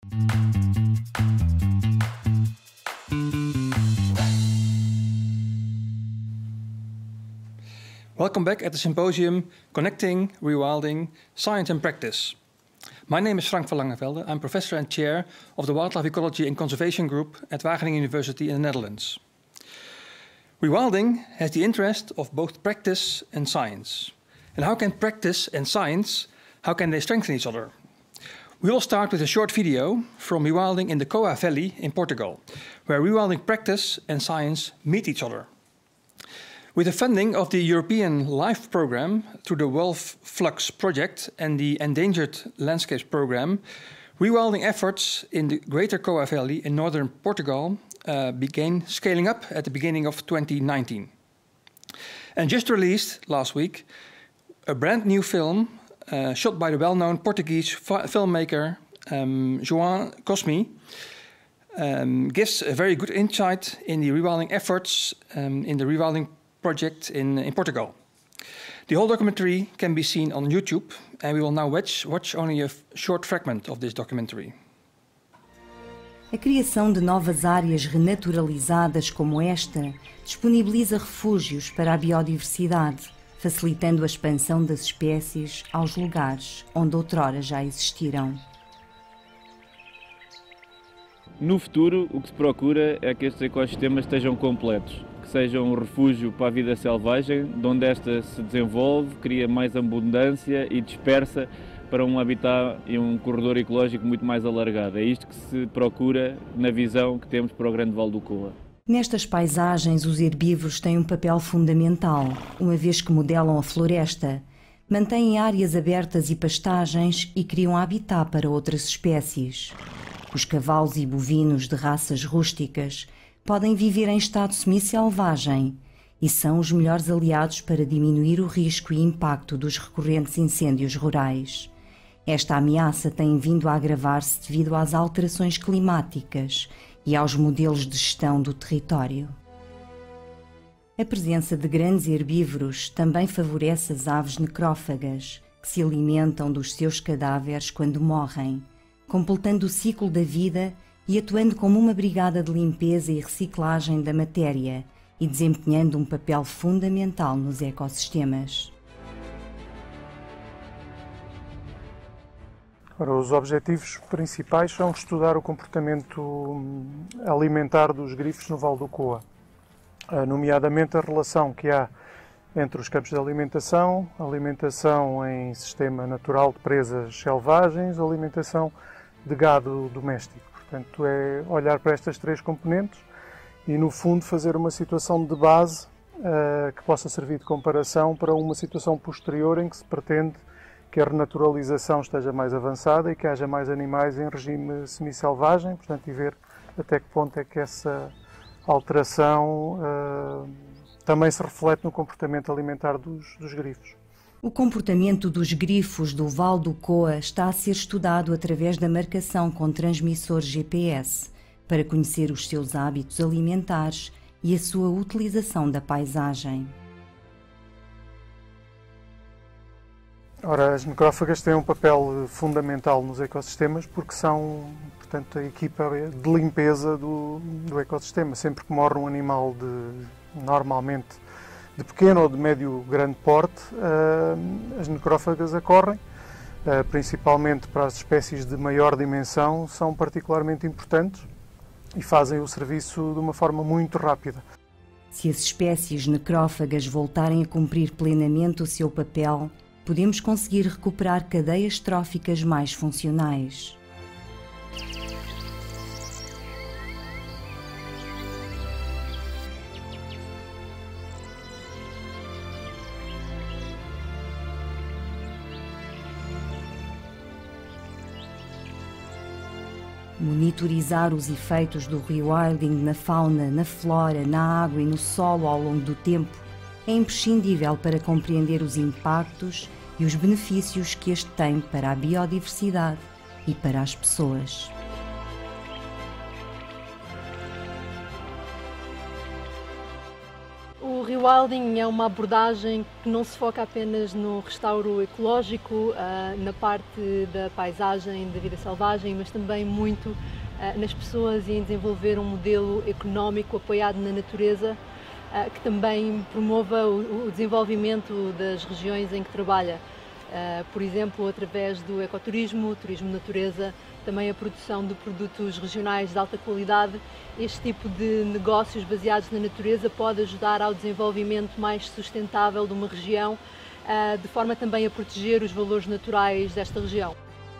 Welcome back at the symposium Connecting Rewilding, Science and Practice. My name is Frank van Langevelde. I'm professor and chair of the Wildlife Ecology and Conservation Group at Wageningen University in the Netherlands. Rewilding has the interest of both practice and science. And how can practice and science, how can they strengthen each other? We will start with a short video from rewilding in the Coa Valley in Portugal, where rewilding practice and science meet each other. With the funding of the European LIFE program through the Wolf Flux project and the Endangered Landscapes program, rewilding efforts in the Greater Coa Valley in northern Portugal began scaling up at the beginning of 2019. And just released last week, a brand new film shot by the well-known Portuguese filmmaker João Cosme gives a very good insight in the rewilding efforts in the rewilding project in Portugal. The whole documentary can be seen on YouTube, and we will now watch only a short fragment of this documentary. A criação de novas áreas renaturalizadas como esta disponibiliza refúgios para a biodiversidade, facilitando a expansão das espécies aos lugares onde outrora já existiram. No futuro, o que se procura é que estes ecossistemas estejam completos, que sejam um refúgio para a vida selvagem, de onde esta se desenvolve, cria mais abundância e dispersa para um habitat e um corredor ecológico muito mais alargado. É isto que se procura na visão que temos para o Grande Vale do Coa. Nestas paisagens, os herbívoros têm um papel fundamental, uma vez que modelam a floresta, mantêm áreas abertas e pastagens e criam habitat para outras espécies. Os cavalos e bovinos de raças rústicas podem viver em estado semi-selvagem e são os melhores aliados para diminuir o risco e impacto dos recorrentes incêndios rurais. Esta ameaça tem vindo a agravar-se devido às alterações climáticas e aos modelos de gestão do território. A presença de grandes herbívoros também favorece as aves necrófagas, que se alimentam dos seus cadáveres quando morrem, completando o ciclo da vida e atuando como uma brigada de limpeza e reciclagem da matéria e desempenhando um papel fundamental nos ecossistemas. Ora, os objetivos principais são estudar o comportamento alimentar dos grifos no Vale do Coa, nomeadamente a relação que há entre os campos de alimentação, alimentação em sistema natural de presas selvagens, alimentação de gado doméstico. Portanto, é olhar para estas três componentes e, no fundo, fazer uma situação de base que possa servir de comparação para uma situação posterior em que se pretende que a renaturalização esteja mais avançada e que haja mais animais em regime semi-selvagem, portanto, e ver até que ponto é que essa alteração também se reflete no comportamento alimentar dos grifos. O comportamento dos grifos do Vale do Coa está a ser estudado através da marcação com transmissores GPS para conhecer os seus hábitos alimentares e a sua utilização da paisagem. Ora, as necrófagas têm um papel fundamental nos ecossistemas porque são, portanto, a equipa de limpeza do ecossistema. Sempre que morre um animal normalmente de pequeno ou de médio grande porte, as necrófagas ocorrem, principalmente para as espécies de maior dimensão, são particularmente importantes e fazem o serviço de uma forma muito rápida. Se as espécies necrófagas voltarem a cumprir plenamente o seu papel, podemos conseguir recuperar cadeias tróficas mais funcionais. Monitorizar os efeitos do rewilding na fauna, na flora, na água e no solo ao longo do tempo é imprescindível para compreender os impactos e os benefícios que este tem para a biodiversidade e para as pessoas. O rewilding é uma abordagem que não se foca apenas no restauro ecológico, na parte da paisagem, da vida selvagem, mas também muito nas pessoas e em desenvolver um modelo económico apoiado na natureza, que também promova o desenvolvimento das regiões em que trabalha. Por exemplo, através do ecoturismo, turismo natureza, também a produção de produtos regionais de alta qualidade. Este tipo de negócios baseados na natureza pode ajudar ao desenvolvimento mais sustentável de uma região, de forma também a proteger os valores naturais desta região.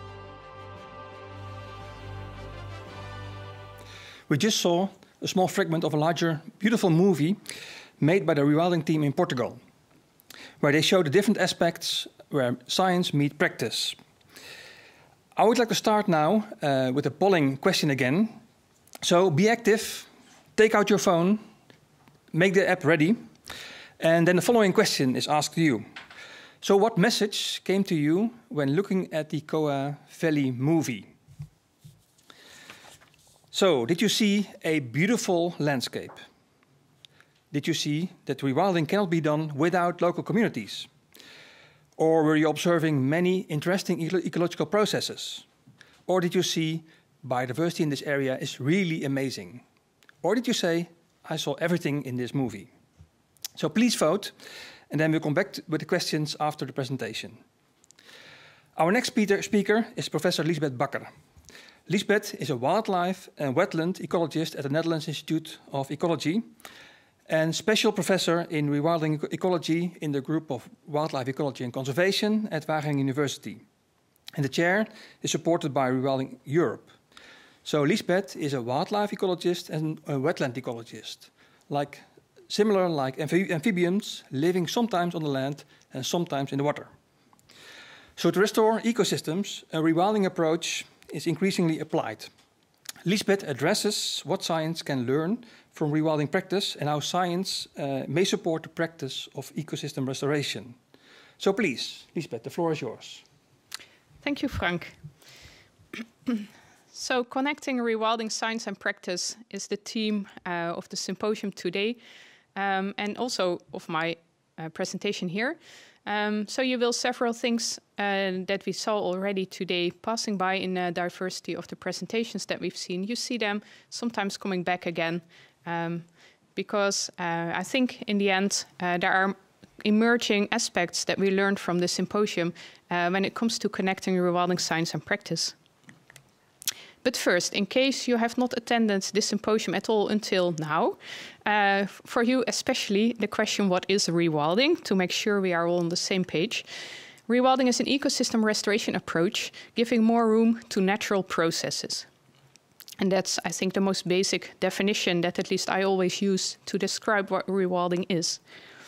We just saw a small fragment of a larger, beautiful movie made by the rewilding team in Portugal, where they show the different aspects where science meets practice. I would like to start now with a polling question again. So be active, take out your phone, make the app ready, and then the following question is asked to you. So what message came to you when looking at the Koa Valley movie? So, did you see a beautiful landscape? Did you see that rewilding cannot be done without local communities? Or were you observing many interesting ecological processes? Or did you see biodiversity in this area is really amazing? Or did you say, I saw everything in this movie? So please vote, and then we'll come back with the questions after the presentation. Our next speaker is Professor Liesbeth Bakker. Liesbeth is a wildlife and wetland ecologist at the Netherlands Institute of Ecology and special professor in rewilding ecology in the group of wildlife ecology and conservation at Wageningen University. And the chair is supported by Rewilding Europe. So Liesbeth is a wildlife ecologist and a wetland ecologist, similar like amphibians living sometimes on the land and sometimes in the water. So to restore ecosystems, a rewilding approach is increasingly applied. Liesbeth addresses what science can learn from rewilding practice and how science may support the practice of ecosystem restoration. So please, Liesbeth, the floor is yours. Thank you, Frank. So connecting rewilding science and practice is the theme of the symposium today and also of my presentation here. So you will several things that we saw already today passing by in the diversity of the presentations that we've seen. You see them sometimes coming back again because I think in the end there are emerging aspects that we learned from the symposium when it comes to connecting rewilding science and practice. But first, in case you have not attended this symposium at all until now, for you especially the question, what is rewilding, to make sure we are all on the same page. Rewilding is an ecosystem restoration approach, giving more room to natural processes. And that's, I think, the most basic definition that at least I always use to describe what rewilding is.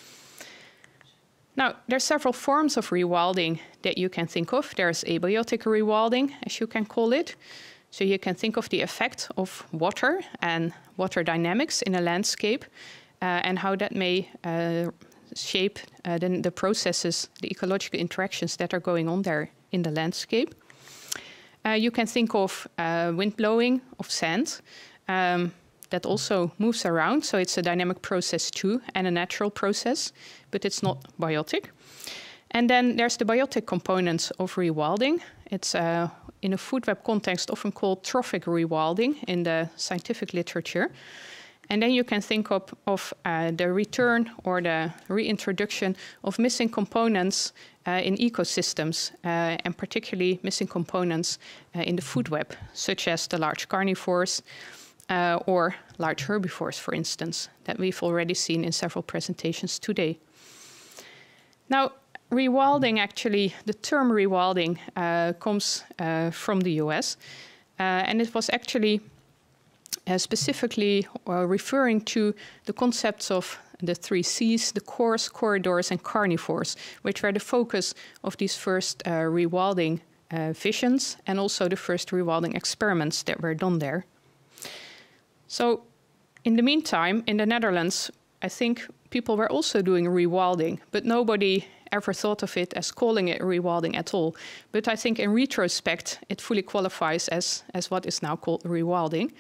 Now, there are several forms of rewilding that you can think of. There's abiotic rewilding, as you can call it. So you can think of the effect of water and water dynamics in a landscape and how that may shape the processes, the ecological interactions that are going on there in the landscape. You can think of wind blowing of sand that also moves around. So it's a dynamic process too and a natural process, but it's not biotic. And then there's the biotic components of rewilding. It's in a food web context often called trophic rewilding in the scientific literature. And then you can think of the return or the reintroduction of missing components in ecosystems, and particularly missing components in the food web, such as the large carnivores or large herbivores, for instance, that we've already seen in several presentations today. Now, rewilding, actually, the term rewilding comes from the US, and it was actually specifically referring to the concepts of the 3 Cs, the cores, corridors, and carnivores, which were the focus of these first rewilding visions and also the first rewilding experiments that were done there. So, in the meantime, in the Netherlands, I think people were also doing rewilding, but nobody ever thought of it as calling it rewilding at all. But I think in retrospect, it fully qualifies as what is now called rewilding.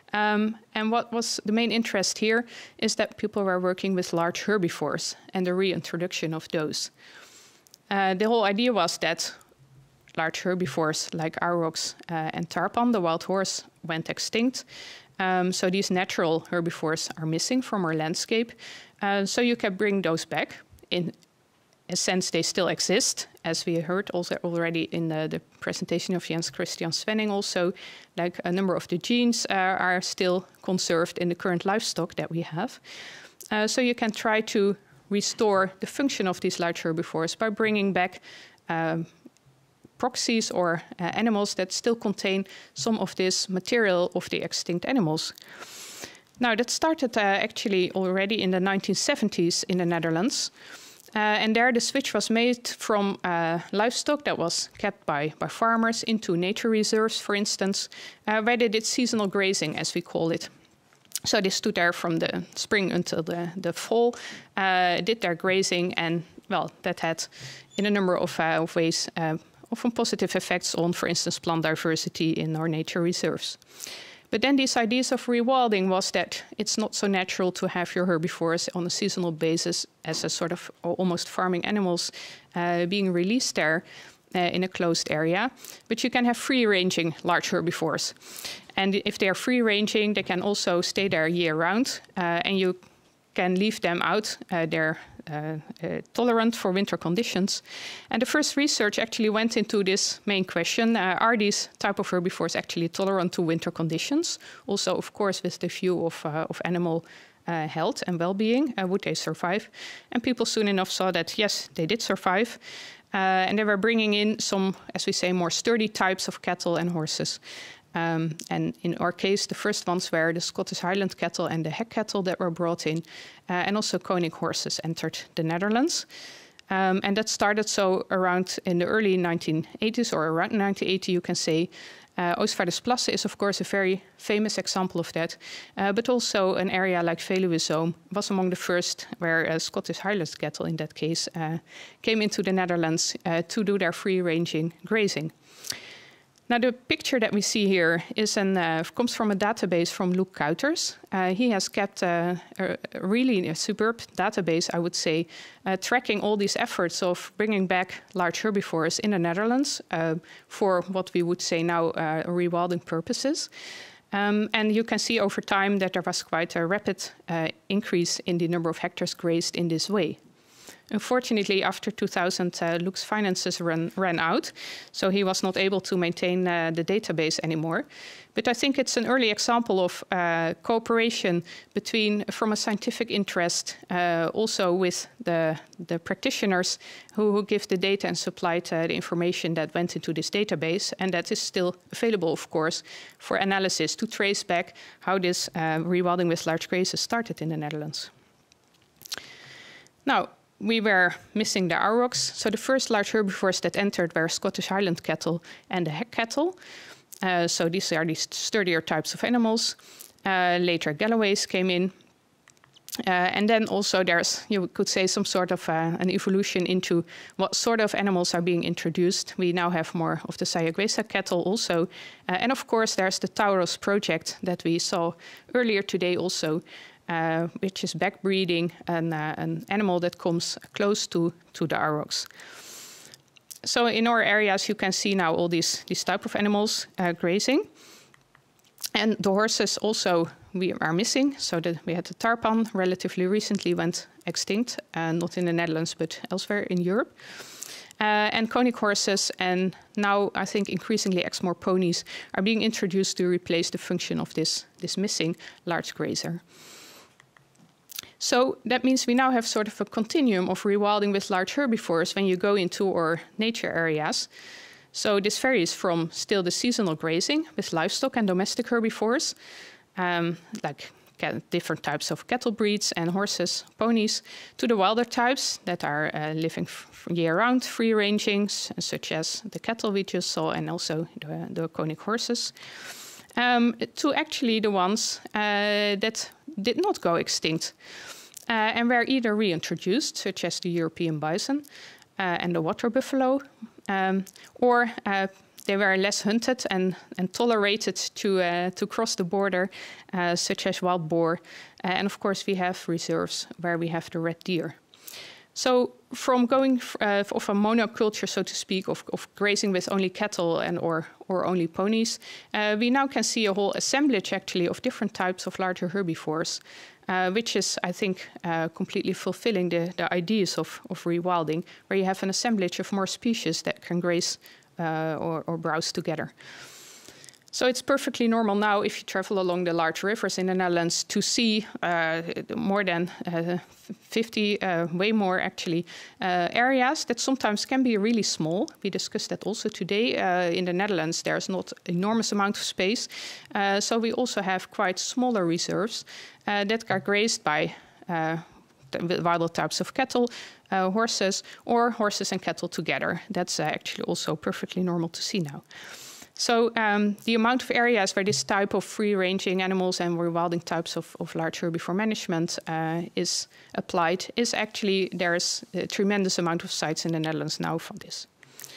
And what was the main interest here is that people were working with large herbivores and the reintroduction of those. The whole idea was that large herbivores like aurochs and tarpan, the wild horse, went extinct. So these natural herbivores are missing from our landscape. So you can bring those back. In a sense, they still exist, as we heard also already in the presentation of Jens Christian Svenning also. Like a number of the genes are still conserved in the current livestock that we have. So you can try to restore the function of these large herbivores by bringing back proxies or animals that still contain some of this material of the extinct animals. Now, that started actually already in the 1970s in the Netherlands. And there the switch was made from livestock that was kept by farmers into nature reserves, for instance, where they did seasonal grazing, as we call it. So they stood there from the spring until the fall, did their grazing, and, well, that had, in a number of ways, often positive effects on, for instance, plant diversity in our nature reserves. But then these ideas of rewilding was that it's not so natural to have your herbivores on a seasonal basis as a sort of almost farming animals being released there in a closed area. But you can have free-ranging large herbivores. And if they are free-ranging, they can also stay there year-round, and you can leave them out. They're tolerant for winter conditions. And the first research actually went into this main question, are these type of herbivores actually tolerant to winter conditions? Also, of course, with the view of animal health and well-being, would they survive? And people soon enough saw that, yes, they did survive. And they were bringing in some, as we say, more sturdy types of cattle and horses. And in our case, the first ones were the Scottish Highland cattle and the Heck cattle that were brought in, and also koning horses entered the Netherlands. And that started so around in the early 1980s, or around 1980, you can say. Oostvaardersplassen is, of course, a very famous example of that, but also an area like Veluwe Zoom was among the first where Scottish Highland cattle, in that case, came into the Netherlands to do their free-ranging grazing. Now, the picture that we see here is comes from a database from Luc Kuiters. He has kept a really superb database, I would say, tracking all these efforts of bringing back large herbivores in the Netherlands for what we would say now rewilding purposes. And you can see over time that there was quite a rapid increase in the number of hectares grazed in this way. Unfortunately, after 2000, Luc's finances ran out, so he was not able to maintain the database anymore. But I think it's an early example of cooperation from a scientific interest, also with the practitioners who give the data and supplied the information that went into this database, and that is still available, of course, for analysis to trace back how this rewilding with large grazes started in the Netherlands. Now, we were missing the aurochs, so the first large herbivores that entered were Scottish Highland cattle and the Heck cattle. So these are these sturdier types of animals. Later, Galloways came in. And then also there's, you could say, some sort of an evolution into what sort of animals are being introduced. We now have more of the Sayaguesa cattle also. And of course, there's the Tauros project that we saw earlier today also, which is backbreeding an animal that comes close to the aurochs. So in our areas, you can see now all these type of animals grazing. And the horses also we are missing. So we had the tarpan relatively recently went extinct, not in the Netherlands, but elsewhere in Europe. And koning horses, and now I think increasingly Exmoor ponies are being introduced to replace the function of this missing large grazer. So that means we now have sort of a continuum of rewilding with large herbivores when you go into our nature areas. So this varies from still the seasonal grazing with livestock and domestic herbivores, like different types of cattle breeds and horses, ponies, to the wilder types that are living year-round, free-ranging, such as the cattle we just saw and also the koning horses, to actually the ones that did not go extinct and were either reintroduced, such as the European bison and the water buffalo, or they were less hunted and tolerated to cross the border, such as wild boar. And of course, we have reserves where we have the red deer. So from going of a monoculture, so to speak, of grazing with only cattle and or only ponies, we now can see a whole assemblage actually of different types of larger herbivores, which is, I think, completely fulfilling the ideas of rewilding, where you have an assemblage of more species that can graze or browse together. So it's perfectly normal now, if you travel along the large rivers in the Netherlands, to see more than 50, way more actually, areas that sometimes can be really small. We discussed that also today. In the Netherlands, there's not enormous amount of space. So we also have quite smaller reserves that are grazed by wild types of cattle, horses, or horses and cattle together. That's actually also perfectly normal to see now. So the amount of areas where this type of free-ranging animals and rewilding types of large herbivore management is applied is actually, there's a tremendous amount of sites in the Netherlands now for this.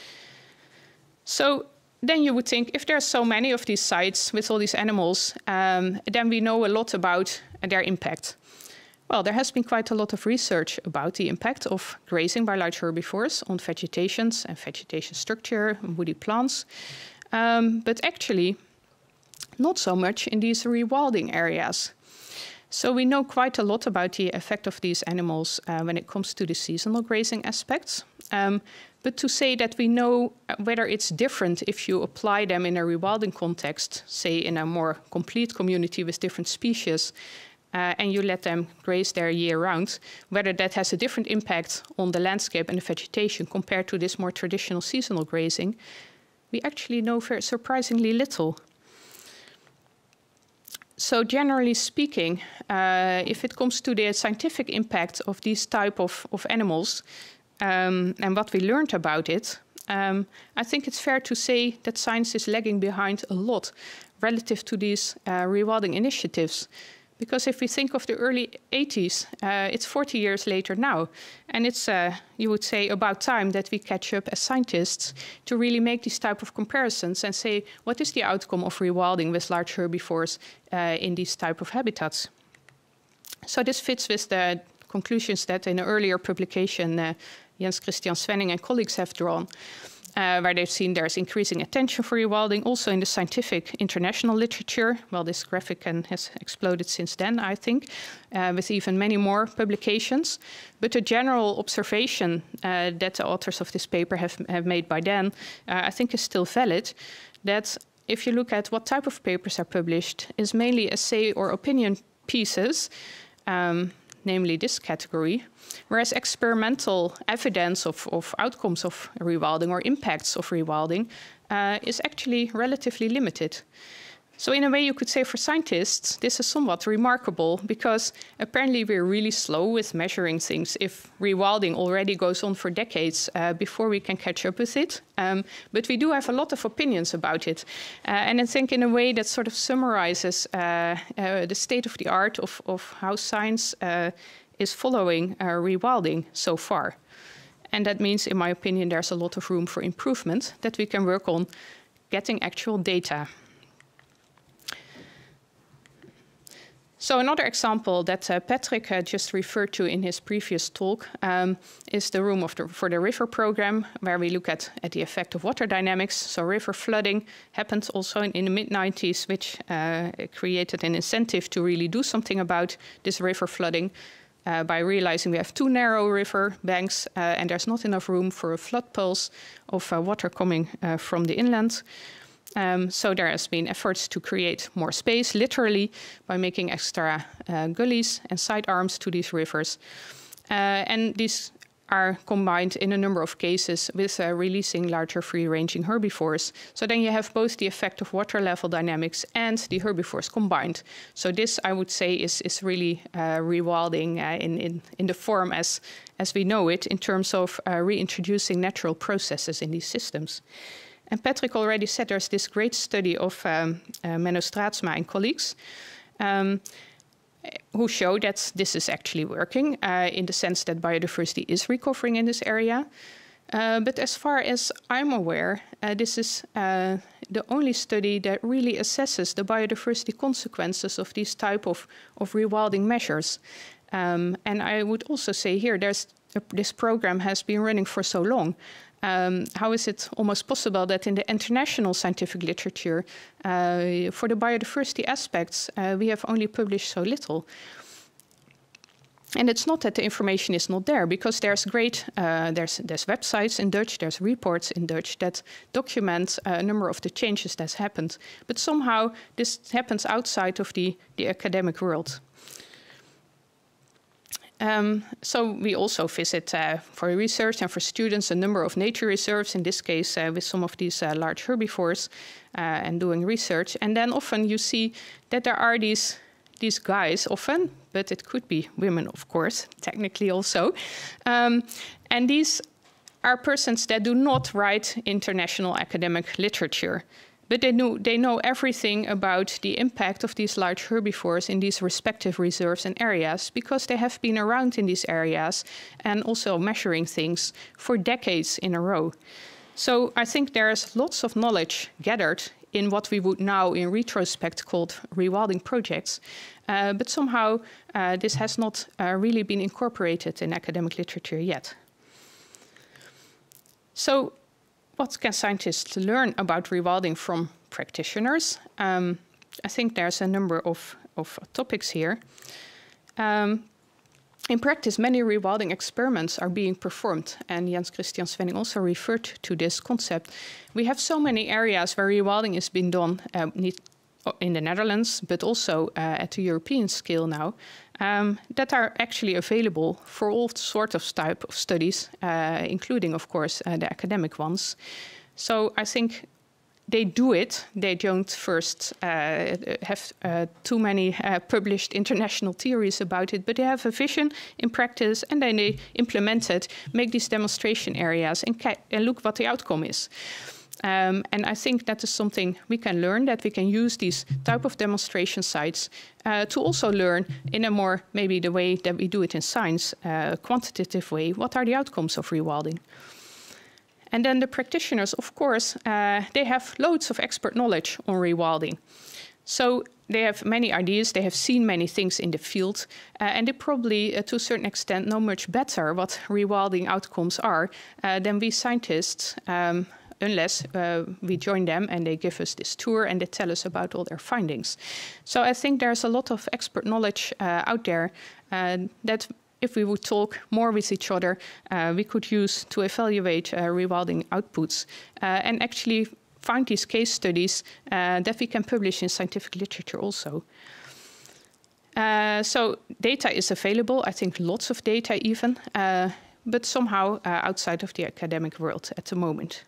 So then you would think, if there's so many of these sites with all these animals, then we know a lot about their impact. Well, there has been quite a lot of research about the impact of grazing by large herbivores on vegetations and vegetation structure and woody plants. But actually, not so much in these rewilding areas. So we know quite a lot about the effect of these animals when it comes to the seasonal grazing aspects. But to say that we know whether it's different if you apply them in a rewilding context, say in a more complete community with different species, and you let them graze there year-round, whether that has a different impact on the landscape and the vegetation compared to this more traditional seasonal grazing, we actually know very surprisingly little. So generally speaking, if it comes to the scientific impact of these type of animals and what we learned about it, I think it's fair to say that science is lagging behind a lot relative to these rewilding initiatives. Because if we think of the early 80s, it's 40 years later now. And it's, you would say, about time that we catch up as scientists to really make these type of comparisons and say, what is the outcome of rewilding with large herbivores in these type of habitats? So this fits with the conclusions that in an earlier publication, Jens Christian Svenning and colleagues have drawn, where they've seen there's increasing attention for rewilding, also in the scientific international literature. Well, this graphic has exploded since then, I think, with even many more publications. But the general observation that the authors of this paper have made by then, I think is still valid, that if you look at what type of papers are published, is mainly essay or opinion pieces, namely this category, whereas experimental evidence of outcomes of rewilding or impacts of rewilding is actually relatively limited. So in a way, you could say for scientists, this is somewhat remarkable because apparently we're really slow with measuring things if rewilding already goes on for decades before we can catch up with it. But we do have a lot of opinions about it. And I think in a way that sort of summarizes the state of the art of how science is following rewilding so far. And that means, in my opinion, there's a lot of room for improvement that we can work on getting actual data. So another example that Patrick just referred to in his previous talk is the room for the river program, where we look at the effect of water dynamics. So river flooding happened also in the mid-90s, which created an incentive to really do something about this river flooding by realizing we have too narrow river banks and there's not enough room for a flood pulse of water coming from the inland. So there has been efforts to create more space, literally, by making extra gullies and side arms to these rivers. And these are combined in a number of cases with releasing larger free-ranging herbivores. So then you have both the effect of water level dynamics and the herbivores combined. So this, I would say, is really rewilding in the form as we know it, in terms of reintroducing natural processes in these systems. And Patrick already said there's this great study of Menno Straatsma and colleagues who show that this is actually working in the sense that biodiversity is recovering in this area. But as far as I'm aware, this is the only study that really assesses the biodiversity consequences of these type of rewilding measures. And I would also say here, this program has been running for so long. How is it almost possible that in the international scientific literature, for the biodiversity aspects, we have only published so little? And it's not that the information is not there, because there's there's websites in Dutch, there's reports in Dutch that document a number of the changes that's happened. But somehow this happens outside of the academic world. So we also visit for research and for students a number of nature reserves, in this case with some of these large herbivores, and doing research. And then often you see that there are these guys often, but it could be women, of course, technically also. And these are persons that do not write international academic literature, but they know everything about the impact of these large herbivores in these respective reserves and areas, because they have been around in these areas and also measuring things for decades in a row. So I think there's lots of knowledge gathered in what we would now in retrospect called rewilding projects. But somehow this has not really been incorporated in academic literature yet. So what can scientists learn about rewilding from practitioners? I think there's a number of topics here. In practice, many rewilding experiments are being performed, and Jens Christian Svenning also referred to this concept. We have so many areas where rewilding is being done in the Netherlands, but also at the European scale now, that are actually available for all sorts of type of studies, including, of course, the academic ones. So I think they do it. They don't first have too many published international theories about it, but they have a vision in practice, and then they implement it, make these demonstration areas, and look what the outcome is. And I think that is something we can learn, that we can use these type of demonstration sites to also learn in a more, maybe the way that we do it in science, quantitative way, what are the outcomes of rewilding. And then the practitioners, of course, they have loads of expert knowledge on rewilding. So they have many ideas, they have seen many things in the field, and they probably, to a certain extent, know much better what rewilding outcomes are than we scientists, unless we join them and they give us this tour and they tell us about all their findings. So I think there's a lot of expert knowledge out there that if we would talk more with each other, we could use to evaluate rewilding outputs and actually find these case studies that we can publish in scientific literature also. So data is available, I think lots of data even, but somehow outside of the academic world at the moment.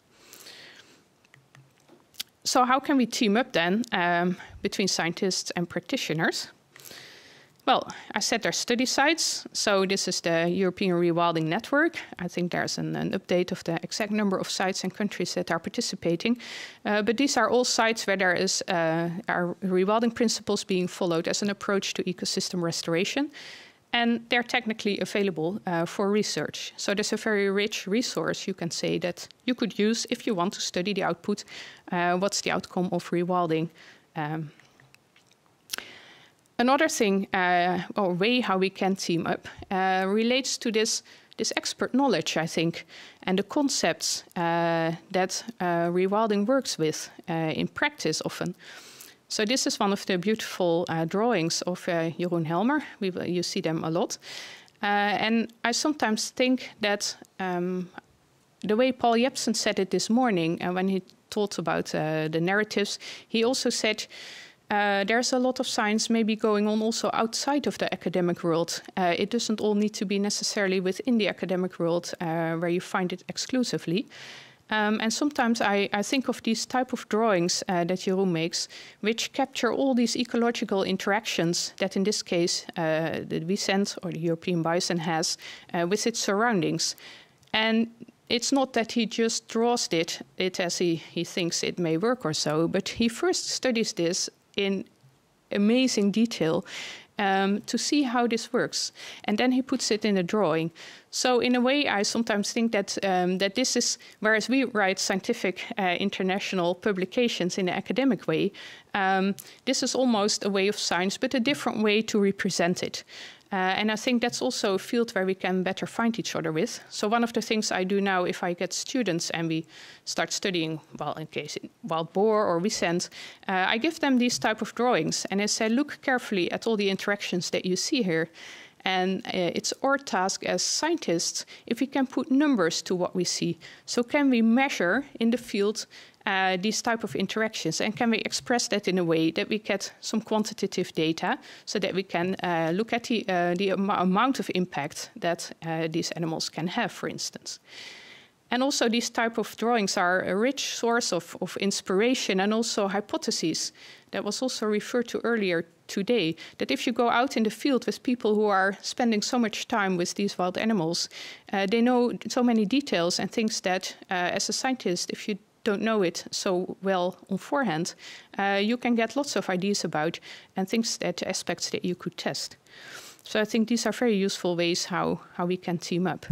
So how can we team up then between scientists and practitioners? Well, I said there's study sites. So this is the European Rewilding Network. I think there's an update of the exact number of sites and countries that are participating. But these are all sites where there is are rewilding principles being followed as an approach to ecosystem restoration. And they're technically available for research. So there's a very rich resource, you can say, that you could use if you want to study the output. What's the outcome of rewilding? Another thing, or way how we can team up, relates to this expert knowledge, I think, and the concepts that rewilding works with in practice often. So this is one of the beautiful drawings of Jeroen Helmer. You see them a lot. And I sometimes think that the way Paul Jepsen said it this morning, when he talked about the narratives, he also said there's a lot of science maybe going on also outside of the academic world. It doesn't all need to be necessarily within the academic world where you find it exclusively. And sometimes I think of these type of drawings that Jeroen makes, which capture all these ecological interactions that in this case the Wiesent or the European bison has with its surroundings. And it's not that he just draws it as he thinks it may work or so, but he first studies this in amazing detail to see how this works. And then he puts it in a drawing. So in a way, I sometimes think that that this is, whereas we write scientific international publications in an academic way, this is almost a way of science, but a different way to represent it. And I think that's also a field where we can better find each other with. So one of the things I do now, if I get students and we start studying, well, in case wild boar or Wiesent, I give them these type of drawings. And I say, look carefully at all the interactions that you see here. And it's our task as scientists if we can put numbers to what we see. So can we measure in the field these type of interactions, and can we express that in a way that we get some quantitative data so that we can look at the amount of impact that these animals can have, for instance. And also these type of drawings are a rich source of inspiration and also hypotheses. That was also referred to earlier today, that if you go out in the field with people who are spending so much time with these wild animals, they know so many details and things that as a scientist, if you don't know it so well on forehand, you can get lots of ideas about and aspects that you could test. So I think these are very useful ways how we can team up.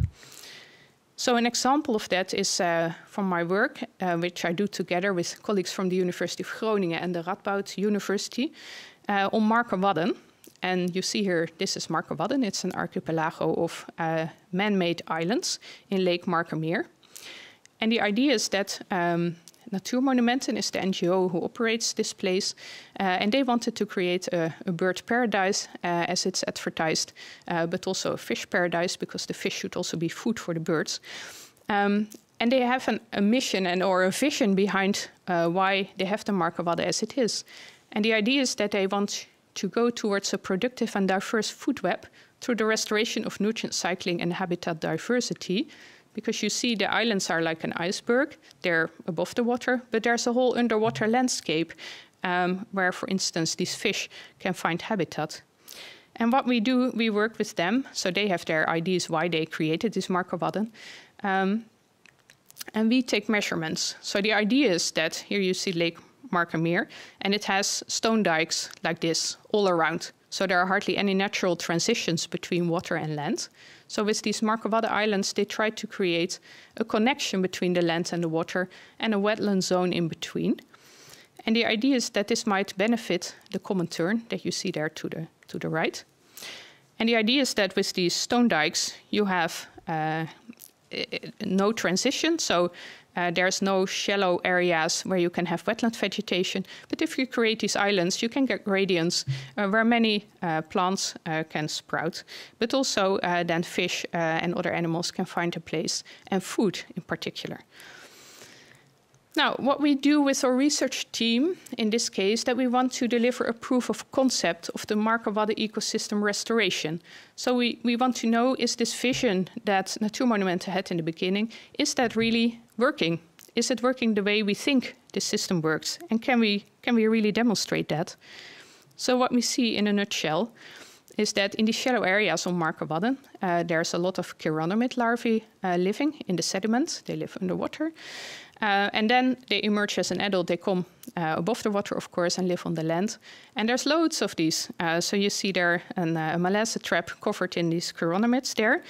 So an example of that is from my work, which I do together with colleagues from the University of Groningen and the Radboud University on Markerwadden. And you see here, this is Markerwadden. It's an archipelago of man-made islands in Lake Markermeer. And the idea is that Natuurmonumenten is the NGO who operates this place, and they wanted to create a bird paradise as it's advertised, but also a fish paradise because the fish should also be food for the birds. And they have a mission or a vision behind why they have the Markerwadden as it is. And the idea is that they want to go towards a productive and diverse food web through the restoration of nutrient cycling and habitat diversity. Because you see the islands are like an iceberg, they're above the water, but there's a whole underwater landscape where, for instance, these fish can find habitat. And what we do, we work with them, so they have their ideas why they created this Markerwadden, and we take measurements. So the idea is that here you see Lake Markermeer, and it has stone dikes like this all around. So there are hardly any natural transitions between water and land. So with these Markerwadden Islands, they try to create a connection between the land and the water and a wetland zone in between. And the idea is that this might benefit the common tern that you see there to the right. And the idea is that with these stone dikes, you have no transition. So there's no shallow areas where you can have wetland vegetation. But if you create these islands, you can get gradients where many plants can sprout. But also then fish and other animals can find a place, and food in particular. Now, what we do with our research team, in this case, that we want to deliver a proof of concept of the Markerwadden ecosystem restoration. So we want to know, is this vision that Natuurmonumenten had in the beginning, is that really working? Is it working the way we think this system works? And can we really demonstrate that? So what we see in a nutshell is that in the shallow areas on Markerwadden, there's a lot of chironomid larvae living in the sediment. They live underwater. And then they emerge as an adult. They come above the water, of course, and live on the land. And there's loads of these. So you see there a malasse trap covered in these chironomids there.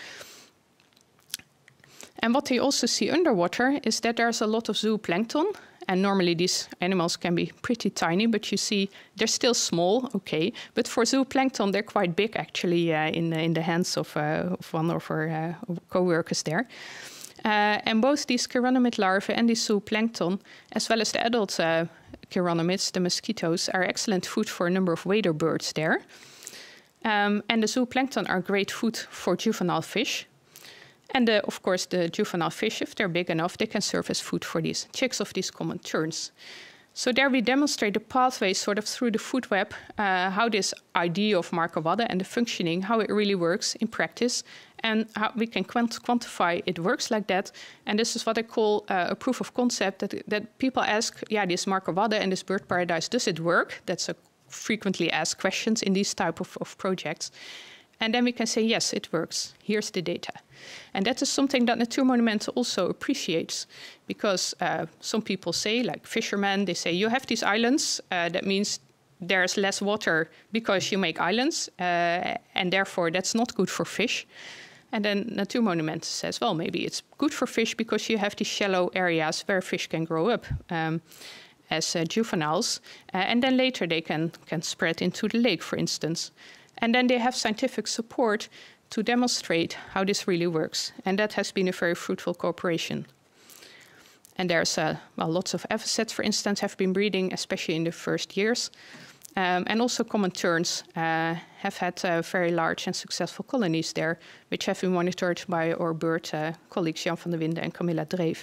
And what they also see underwater is that there's a lot of zooplankton. And normally these animals can be pretty tiny, but you see they're still small, okay. But for zooplankton, they're quite big, actually, in the hands of one of our co-workers there. And both these chironomid larvae and these zooplankton, as well as the adult chironomids, the mosquitoes, are excellent food for a number of wader birds there. And the zooplankton are great food for juvenile fish. And of course, the juvenile fish, if they're big enough, they can serve as food for these chicks of these common terns. So there we demonstrate the pathway sort of through the food web, how this idea of Markerwadden and the functioning, how it really works in practice, and how we can quantify it works like that. And this is what I call a proof of concept, that people ask, yeah, this Markerwadden and this bird paradise, does it work? That's a frequently asked questions in these type of projects. And then we can say, yes, it works. Here's the data. And that is something that Natuurmonumenten also appreciates, because some people say, like fishermen, they say, you have these islands. That means there's less water because you make islands, and therefore that's not good for fish. And then Natuurmonumenten says, well, maybe it's good for fish because you have these shallow areas where fish can grow up as juveniles, and then later they can spread into the lake, for instance. And then they have scientific support to demonstrate how this really works. And that has been a very fruitful cooperation. And there's lots of avocets, for instance, have been breeding, especially in the first years. And also common terns have had very large and successful colonies there, which have been monitored by our bird colleagues Jan van der Winden and Camilla Dreef.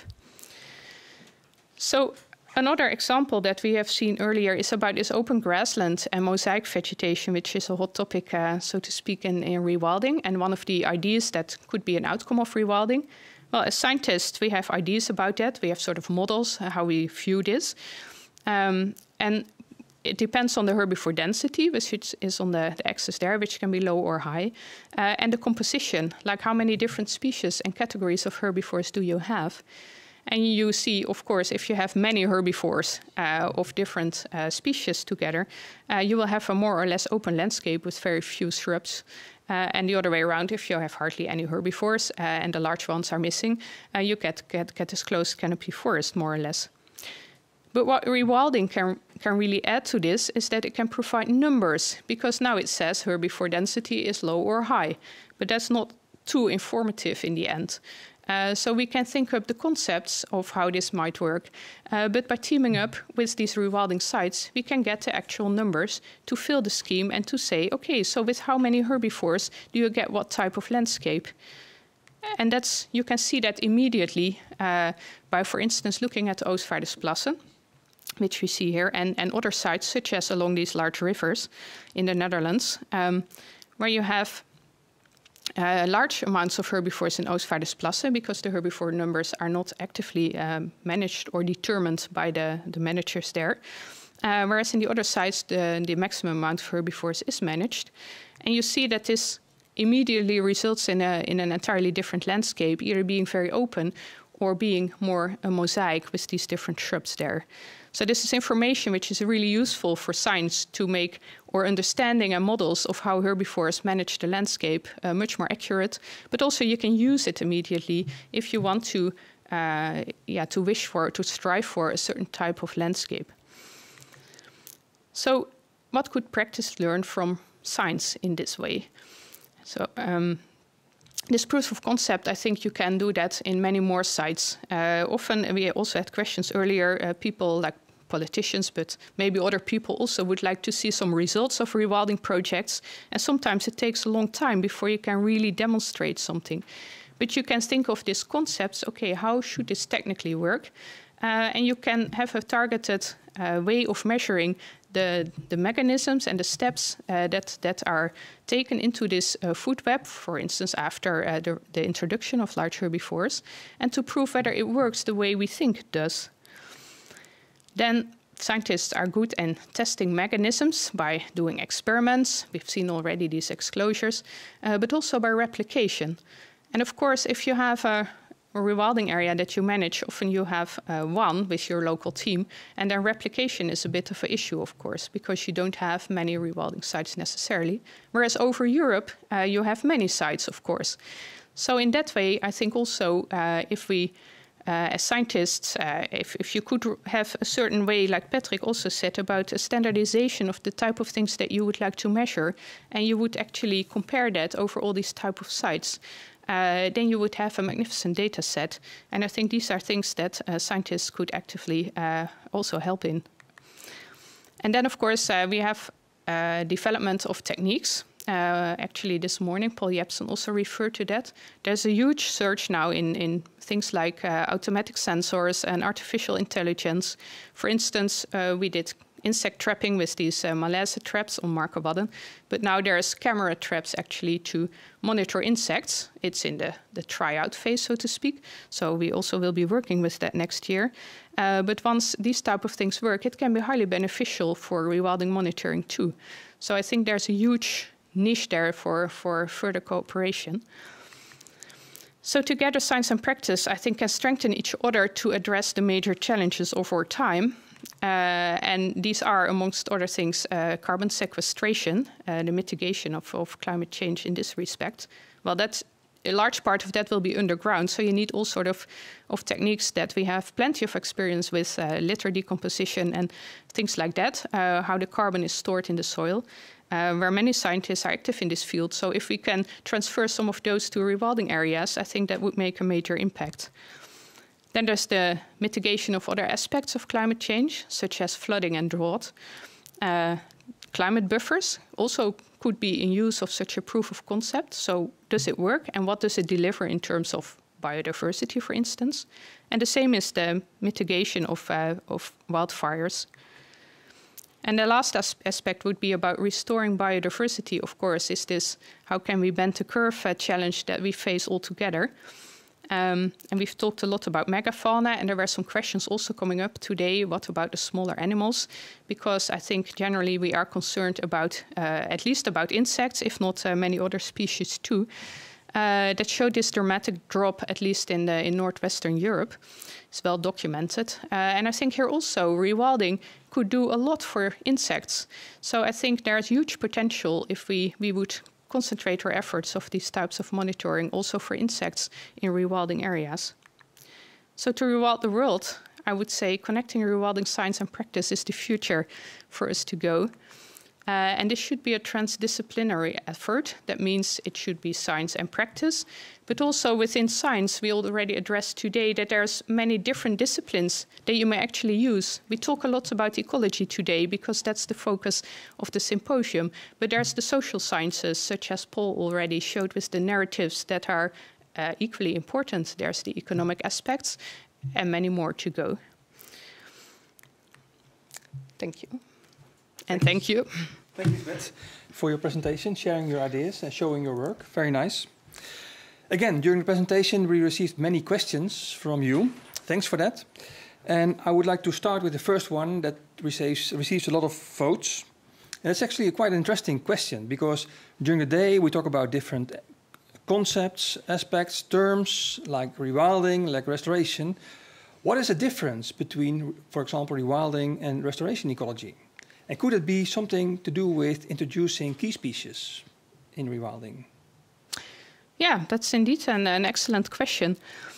So another example that we have seen earlier is about this open grassland and mosaic vegetation, which is a hot topic, so to speak, in rewilding. And one of the ideas that could be an outcome of rewilding. Well, as scientists, we have ideas about that. We have sort of models, how we view this. And it depends on the herbivore density, which is on the axis there, which can be low or high, and the composition, like how many different species and categories of herbivores do you have. And you see, of course, if you have many herbivores of different species together, you will have a more or less open landscape with very few shrubs. And the other way around, if you have hardly any herbivores and the large ones are missing, you get this closed canopy forest, more or less. But what rewilding can really add to this is that it can provide numbers, because now it says herbivore density is low or high, but that's not too informative in the end. So we can think up the concepts of how this might work, but by teaming up with these rewilding sites, we can get the actual numbers to fill the scheme and to say, okay, so with how many herbivores do you get what type of landscape? And you can see that immediately by, for instance, looking at Oostvaardersplassen, which we see here, and other sites, such as along these large rivers in the Netherlands, where you have large amounts of herbivores in Oostvaardersplassen, because the herbivore numbers are not actively managed or determined by the managers there. Whereas in the other sites, the maximum amount of herbivores is managed. And you see that this immediately results in an entirely different landscape, either being very open or being more a mosaic with these different shrubs there. So this is information which is really useful for science to make our understanding and models of how herbivores manage the landscape much more accurate. But also you can use it immediately if you want to strive for a certain type of landscape. So what could practice learn from science in this way? So this proof of concept, I think you can do that in many more sites. Often, we also had questions earlier, people like politicians, but maybe other people also would like to see some results of rewilding projects. And sometimes it takes a long time before you can really demonstrate something. But you can think of these concepts, okay, how should this technically work? And you can have a targeted way of measuring the mechanisms and the steps that are taken into this food web, for instance, after the introduction of large herbivores, and to prove whether it works the way we think it does. Then scientists are good in testing mechanisms by doing experiments. We've seen already these exclosures, but also by replication. And of course, if you have a rewilding area that you manage, often you have one with your local team, and then replication is a bit of an issue, of course, because you don't have many rewilding sites necessarily. Whereas over Europe, you have many sites, of course. So in that way, I think also if we, as scientists, if you could have a certain way, like Patrick also said, about a standardization of the type of things that you would like to measure, and you would actually compare that over all these type of sites, then you would have a magnificent data set. And I think these are things that scientists could actively also help in. And then, of course, we have development of techniques. Actually, this morning, Paul Jepsen also referred to that. There's a huge surge now in things like automatic sensors and artificial intelligence. For instance, we did insect trapping with these malaise traps on Markerwadden, but now there's camera traps actually to monitor insects. It's in the tryout phase, so to speak. So we also will be working with that next year. But once these type of things work, it can be highly beneficial for rewilding monitoring too. So I think there's a huge niche there for further cooperation. So together, science and practice, I think, can strengthen each other to address the major challenges of our time. And these are, amongst other things, carbon sequestration, the mitigation of climate change in this respect. Well, that's a large part of that will be underground, so you need all sort of techniques that we have plenty of experience with, litter decomposition and things like that, how the carbon is stored in the soil, where many scientists are active in this field. So if we can transfer some of those to rewilding areas, I think that would make a major impact. Then there's the mitigation of other aspects of climate change, such as flooding and drought. Climate buffers also could be in use of such a proof of concept. So does it work, and what does it deliver in terms of biodiversity, for instance? And the same is the mitigation of wildfires. And the last aspect would be about restoring biodiversity, of course, is this, how can we bend the curve challenge that we face all together? And we've talked a lot about megafauna, and there were some questions also coming up today. What about the smaller animals? Because I think generally we are concerned about, at least about insects, if not many other species too, that show this dramatic drop, at least in northwestern Europe. It's well documented. And I think here also rewilding could do a lot for insects. So I think there's huge potential if we would concentrate our efforts of these types of monitoring also for insects in rewilding areas. So to rewild the world, I would say connecting rewilding science and practice is the future for us to go. And this should be a transdisciplinary effort. That means it should be science and practice. But also within science, we already addressed today that there's many different disciplines that you may actually use. We talk a lot about ecology today because that's the focus of the symposium. But there's the social sciences, such as Paul already showed with the narratives that are equally important. There's the economic aspects and many more to go. Thank you. And thank you. Thank you, Lisbeth, for your presentation, sharing your ideas and showing your work. Very nice. Again, during the presentation, we received many questions from you. Thanks for that. And I would like to start with the first one that receives a lot of votes. And it's actually a quite interesting question because during the day we talk about different concepts, aspects, terms like rewilding, like restoration. What is the difference between, for example, rewilding and restoration ecology? And could it be something to do with introducing key species in rewilding? Yeah, that's indeed an excellent question.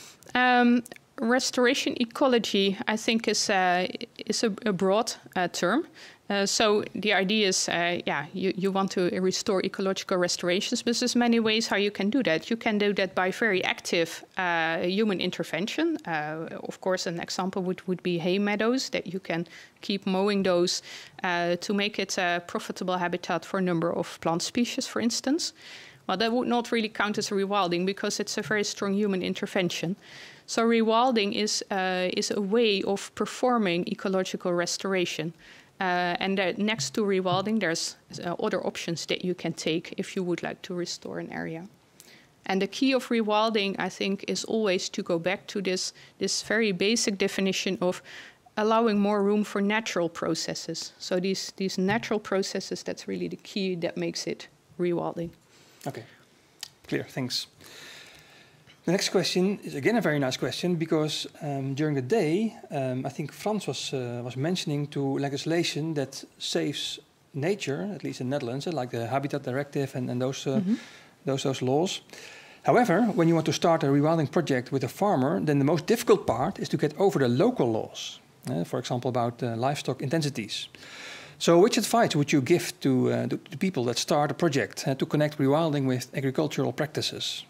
Restoration ecology, I think, is a broad term. So the idea is, you want to restore ecological restorations, but there's many ways how you can do that. You can do that by very active human intervention. Of course, an example would be hay meadows, that you can keep mowing those to make it a profitable habitat for a number of plant species, for instance. Well, that would not really count as a rewilding because it's a very strong human intervention. So rewilding is a way of performing ecological restoration. And next to rewilding, there's other options that you can take if you would like to restore an area. And the key of rewilding, I think, is always to go back to this very basic definition of allowing more room for natural processes. So these natural processes, that's really the key that makes it rewilding. Okay, clear, thanks. The next question is again a very nice question because during the day, I think Frans was mentioning to legislation that saves nature, at least in the Netherlands, like the Habitat Directive and those laws. However, when you want to start a rewilding project with a farmer, then the most difficult part is to get over the local laws. For example, about livestock intensities. So which advice would you give to the people that start a project to connect rewilding with agricultural practices?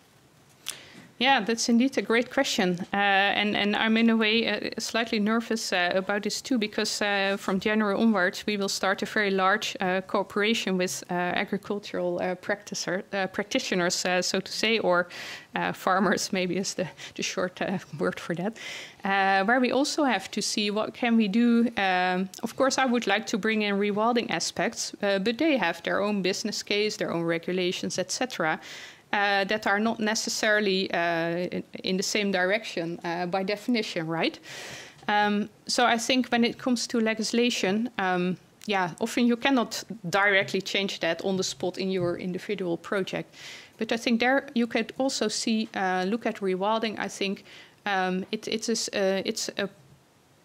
Yeah, that's indeed a great question. And I'm in a way slightly nervous about this too, because from January onwards, we will start a very large cooperation with agricultural practitioners, so to say, or farmers maybe is the short word for that, where we also have to see what can we do. Of course, I would like to bring in rewilding aspects, but they have their own business case, their own regulations, etc., that are not necessarily in the same direction by definition, right? So I think when it comes to legislation, often you cannot directly change that on the spot in your individual project. But I think there you could also see, look at rewilding. I think it's a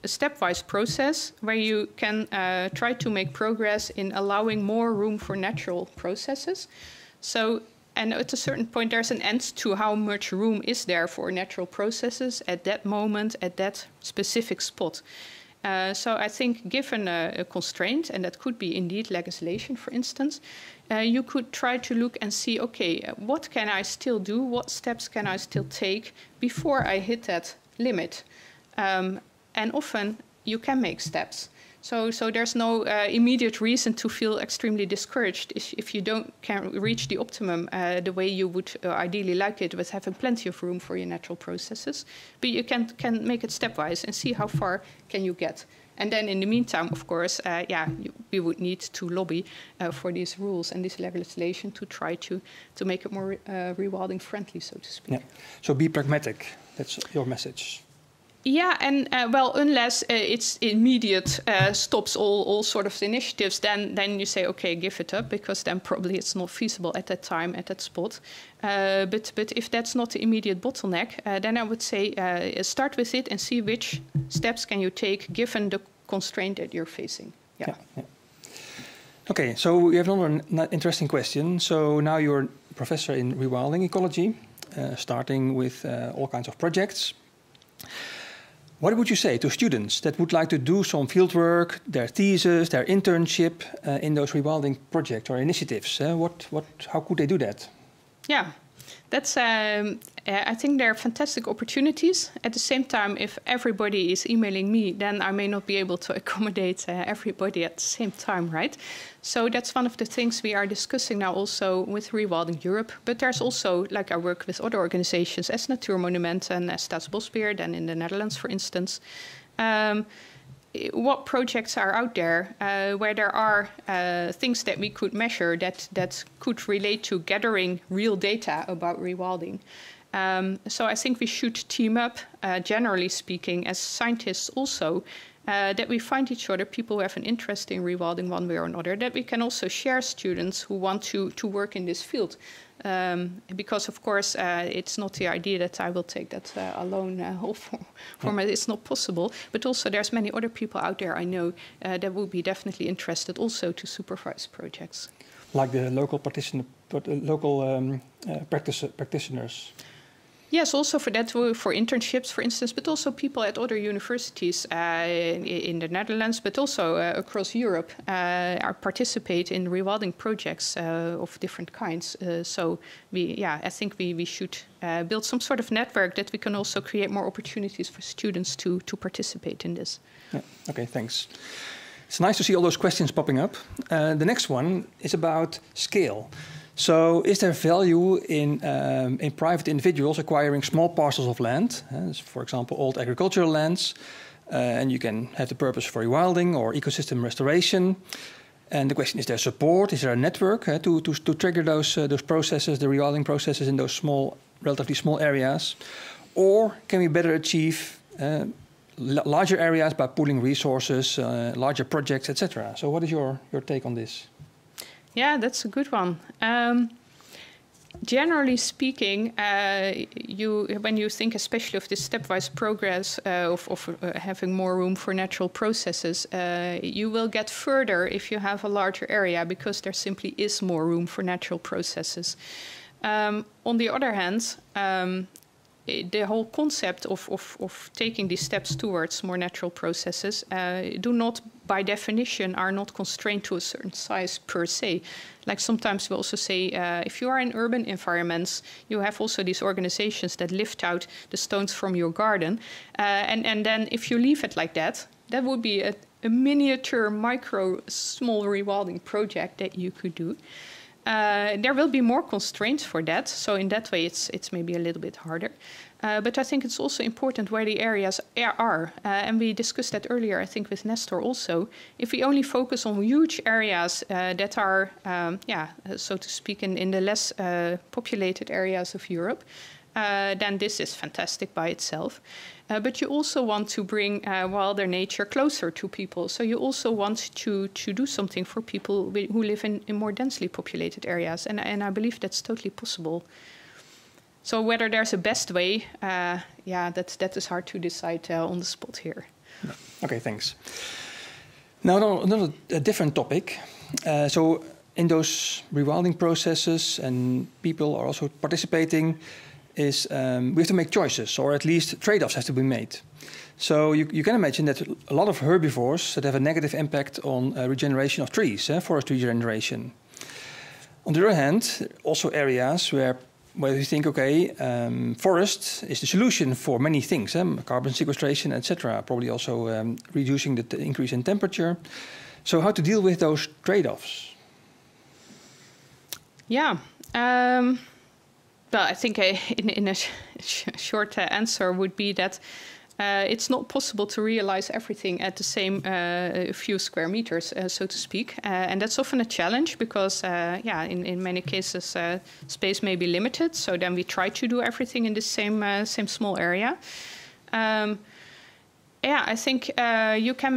a stepwise process where you can try to make progress in allowing more room for natural processes. So, and at a certain point, there's an end to how much room is there for natural processes at that moment, at that specific spot. So I think given a constraint, and that could be indeed legislation, for instance, you could try to look and see, okay, what can I still do? What steps can I still take before I hit that limit? And often you can make steps. So there's no immediate reason to feel extremely discouraged if you can't reach the optimum the way you would ideally like it, with having plenty of room for your natural processes. But you can make it stepwise and see how far can you get. And then in the meantime, of course, we would need to lobby for these rules and this legislation to try to make it more rewilding friendly, so to speak. Yeah. So be pragmatic. That's your message. Yeah, and unless it's immediate stops all sort of initiatives, then you say, okay, give it up, because then probably it's not feasible at that time, at that spot. But if that's not the immediate bottleneck, then I would say start with it and see which steps can you take given the constraint that you're facing. Yeah. Okay, so we have another interesting question. So now you're a professor in rewilding ecology, starting with all kinds of projects. What would you say to students that would like to do some fieldwork, their thesis, their internship in those rewilding projects or initiatives? How could they do that? Yeah, that's. I think there are fantastic opportunities. At the same time, if everybody is emailing me, then I may not be able to accommodate everybody at the same time, right? So that's one of the things we are discussing now also with Rewilding Europe. But there's also, like I work with other organizations as Natuurmonumenten and Staatsbosbeheer, then in the Netherlands, for instance. What projects are out there where there are things that we could measure that could relate to gathering real data about rewilding? So I think we should team up, generally speaking, as scientists also, that we find each other, people who have an interest in rewilding one way or another, that we can also share students who want to work in this field. Because, of course, it's not the idea that I will take that alone for me. It's not possible. But also there's many other people out there I know that would be definitely interested also to supervise projects. Like the local practitioners. Yes, also for that, for internships, for instance, but also people at other universities in the Netherlands, but also across Europe, participate in rewilding projects of different kinds. So I think we should build some sort of network that we can also create more opportunities for students to participate in this. Yeah. Okay, thanks. It's nice to see all those questions popping up. The next one is about scale. So is there value in private individuals acquiring small parcels of land, for example, old agricultural lands, and you can have the purpose for rewilding or ecosystem restoration? And the question, is there support? Is there a network to trigger those processes, the rewilding processes in those small, relatively small areas? Or can we better achieve larger areas by pooling resources, larger projects, etc.? So what is your take on this? Yeah, that's a good one. Generally speaking, when you think especially of this stepwise progress of having more room for natural processes, you will get further if you have a larger area, because there simply is more room for natural processes. On the other hand, the whole concept of taking these steps towards more natural processes do not, by definition, are not constrained to a certain size per se. Like sometimes we also say, if you are in urban environments, you have also these organizations that lift out the stones from your garden. And then if you leave it like that, that would be a miniature, small rewilding project that you could do. There will be more constraints for that, so in that way it's maybe a little bit harder. But I think it's also important where the areas are. And we discussed that earlier, I think, with Nestor also. If we only focus on huge areas that are, so to speak, in the less populated areas of Europe, then this is fantastic by itself. But you also want to bring wilder nature closer to people. So you also want to do something for people who live in more densely populated areas. And I believe that's totally possible. So whether there's a best way, that is hard to decide on the spot here. Okay, thanks. Now, another different topic. So in those rewilding processes, and people are also participating, is we have to make choices, or at least trade-offs have to be made. So you can imagine that a lot of herbivores that have a negative impact on regeneration of trees, forest regeneration. On the other hand, also areas where you think, okay, forest is the solution for many things, carbon sequestration, etc. Probably also reducing the increase in temperature. So how to deal with those trade-offs? Yeah. Well, I think in a short answer would be that it's not possible to realize everything at the same few square meters, so to speak. And that's often a challenge because, in many cases, space may be limited. So then we try to do everything in the same small area. I think you can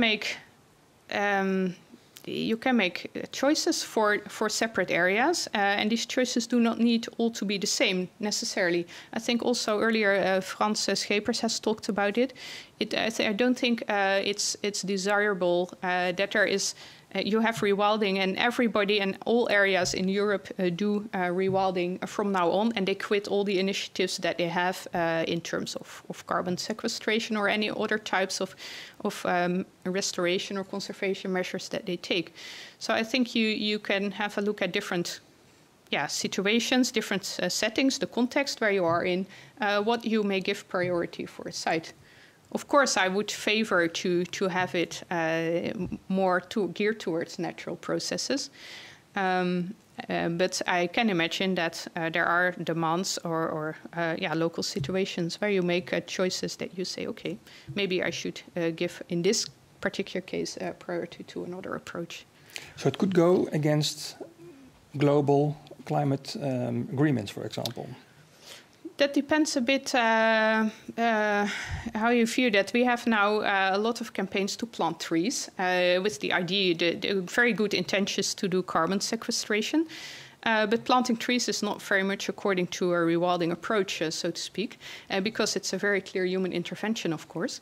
make choices for separate areas, and these choices do not need all to be the same necessarily. I think also earlier Frans Schepers has talked about it. I don't think it's desirable that there is you have rewilding, and everybody and all areas in Europe do rewilding from now on, and they quit all the initiatives that they have in terms of carbon sequestration or any other types of restoration or conservation measures that they take. So I think you can have a look at different situations, different settings, the context where you are in, what you may give priority for a site. Of course, I would favor to have it more geared towards natural processes. But I can imagine that there are demands or local situations where you make choices that you say, okay, maybe I should give, in this particular case, priority to another approach. So it could go against global climate agreements, for example. That depends a bit how you view that. We have now a lot of campaigns to plant trees with the idea, the very good intentions to do carbon sequestration. But planting trees is not very much according to a rewilding approach, so to speak, because it's a very clear human intervention, of course.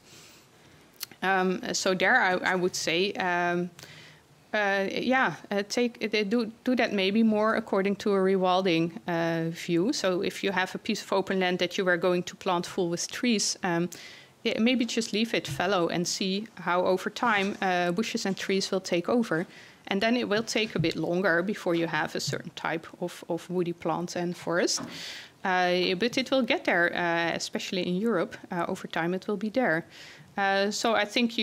So there I would say, do that maybe more according to a rewilding view. So if you have a piece of open land that you are going to plant full with trees, maybe just leave it fallow and see how over time bushes and trees will take over. And then it will take a bit longer before you have a certain type of woody plant and forest. But it will get there, especially in Europe. Over time it will be there. So I think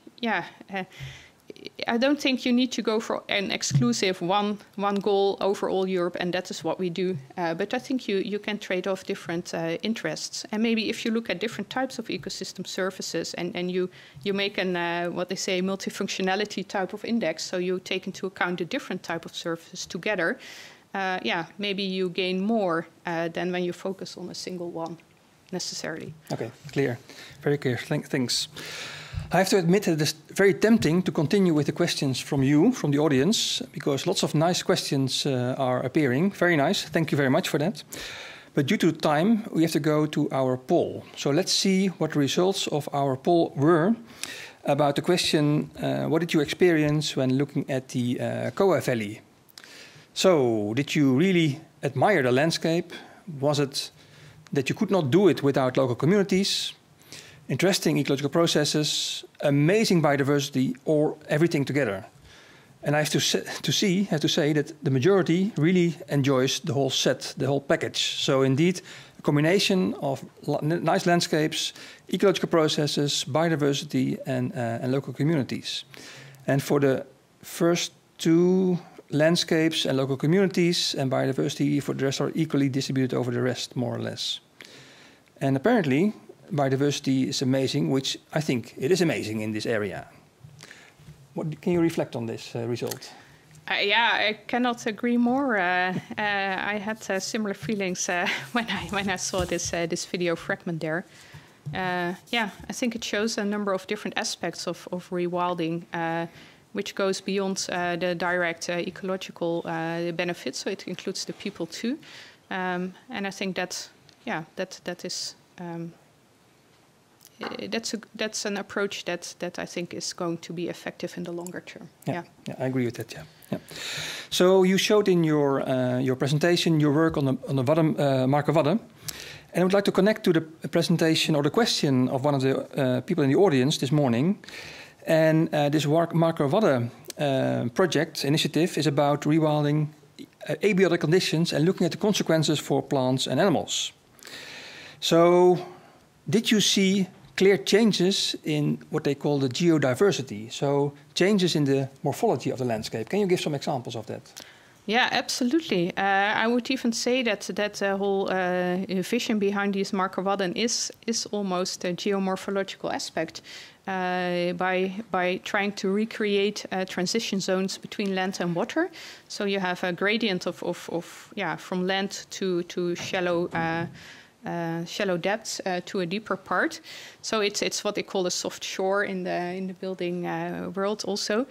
I don't think you need to go for an exclusive one goal over all Europe, and that is what we do. But I think you can trade off different interests. And maybe if you look at different types of ecosystem services and you make what they say, multifunctionality type of index, so you take into account the different type of services together, maybe you gain more than when you focus on a single one necessarily. Okay, clear. Very clear. Thanks. I have to admit that it is very tempting to continue with the questions from you, from the audience, because lots of nice questions are appearing. Very nice. Thank you very much for that. But due to time, we have to go to our poll. So let's see what the results of our poll were about the question, what did you experience when looking at the Koa Valley? So, did you really admire the landscape? Was it that you could not do it without local communities? Interesting ecological processes, amazing biodiversity, or everything together? And I have to say that the majority really enjoys the whole set, the whole package. So indeed, a combination of nice landscapes, ecological processes, biodiversity, and local communities. And for the first two, landscapes and local communities and biodiversity for the rest are equally distributed over the rest, more or less. And apparently, biodiversity is amazing, which I think it is amazing in this area. Can you reflect on this result? I cannot agree more. I had similar feelings when I saw this video fragment there. I think it shows a number of different aspects of rewilding, which goes beyond the direct ecological benefits. So it includes the people too, and I think that is that's an approach that I think is going to be effective in the longer term. Yeah, I agree with that. Yeah. So you showed in your presentation your work on the Wadden, Marco Wadden, and I would like to connect to the presentation or the question of one of the people in the audience this morning. And this Marco Wadden project initiative is about rewilding abiotic conditions and looking at the consequences for plants and animals. So, did you see clear changes in what they call the geodiversity? So, changes in the morphology of the landscape. Can you give some examples of that? Yeah, absolutely. I would even say that whole vision behind these Marco Wadden is almost a geomorphological aspect. By trying to recreate transition zones between land and water, so you have a gradient of from land to shallow depths to a deeper part. So it's what they call a soft shore in the building world also.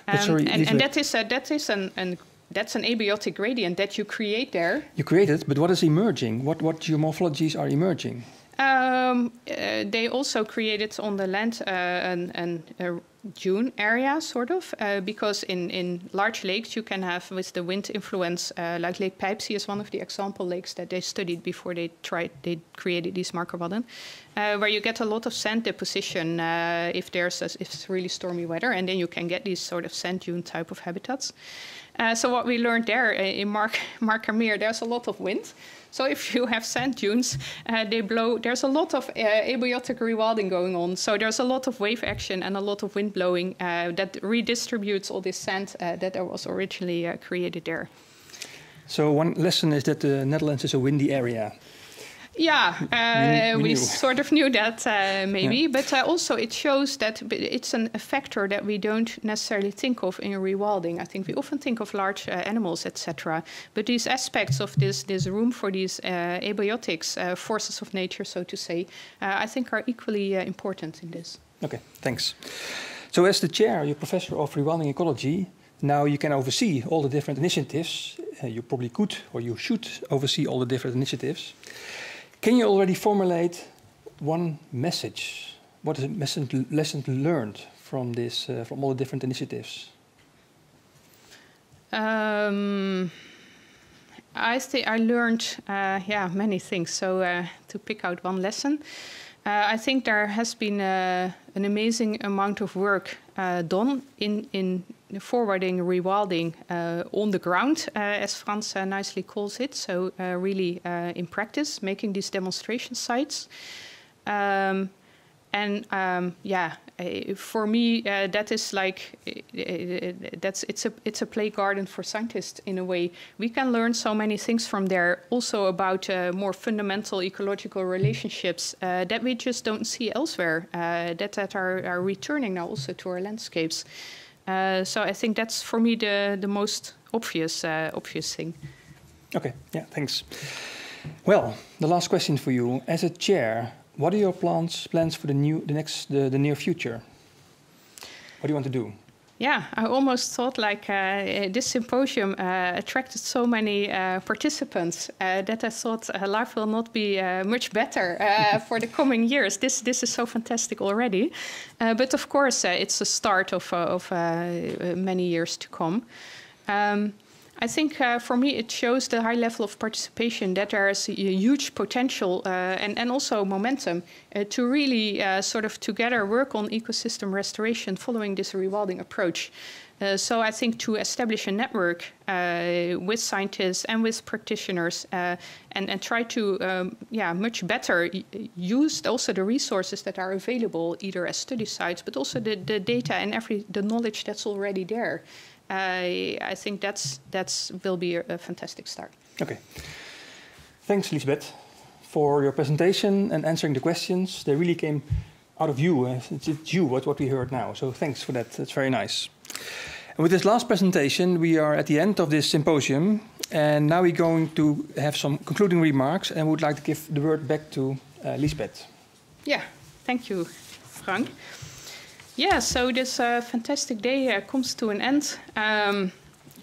That's an abiotic gradient that you create there. You create it, but what is emerging? What geomorphologies are emerging? They also created on the land a dune area, sort of, because in large lakes you can have, with the wind influence, like Lake Peipsee is one of the example lakes that they studied before they created these Marco Wadden, where you get a lot of sand deposition if it's really stormy weather, and then you can get these sort of sand dune type of habitats. So what we learned there in Markermeer, there's a lot of wind. So if you have sand dunes, they blow. There's a lot of abiotic rewilding going on. So there's a lot of wave action and a lot of wind blowing that redistributes all this sand that was originally created there. So one lesson is that the Netherlands is a windy area. Yeah, we sort of knew that maybe, but also it shows that it's a factor that we don't necessarily think of in rewilding. I think we often think of large animals, etc. But these aspects of this room for these abiotics, forces of nature, so to say, I think are equally important in this. Okay, thanks. So as the chair, you're professor of rewilding ecology, now you can oversee all the different initiatives. You probably could, or you should oversee all the different initiatives. Can you already formulate one message? What is a lesson learned from this, from all the different initiatives? I think I learned, many things. So to pick out one lesson, I think there has been an amazing amount of work done in forwarding rewilding on the ground, as Frans nicely calls it. So really in practice, making these demonstration sites. For me, that is like it's a play garden for scientists in a way. We can learn so many things from there, also about more fundamental ecological relationships that we just don't see elsewhere, that are returning now also to our landscapes. So I think that's for me the most obvious thing. Okay, yeah, thanks. Well, the last question for you. As a chair, what are your plans for the near future? What do you want to do? Yeah, I almost thought like this symposium attracted so many participants that I thought life will not be much better for the coming years. This is so fantastic already. But of course, it's a start of many years to come. I think for me it shows the high level of participation, that there is a huge potential and also momentum to really sort of together work on ecosystem restoration following this rewilding approach. So I think to establish a network with scientists and with practitioners and try to much better use also the resources that are available, either as study sites, but also the data and the knowledge that's already there. I think that's will be a fantastic start. Okay. Thanks, Lisbeth, for your presentation and answering the questions. They really came out of you. It's you, what we heard now. So thanks for that. That's very nice. And with this last presentation, we are at the end of this symposium. And now we're going to have some concluding remarks and would like to give the word back to Lisbeth. Yeah, thank you, Frank. Yeah, so this fantastic day comes to an end.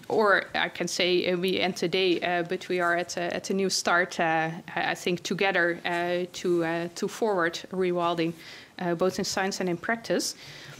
or I can say we end today, but we are at a new start, I think, together to forward rewilding, both in science and in practice.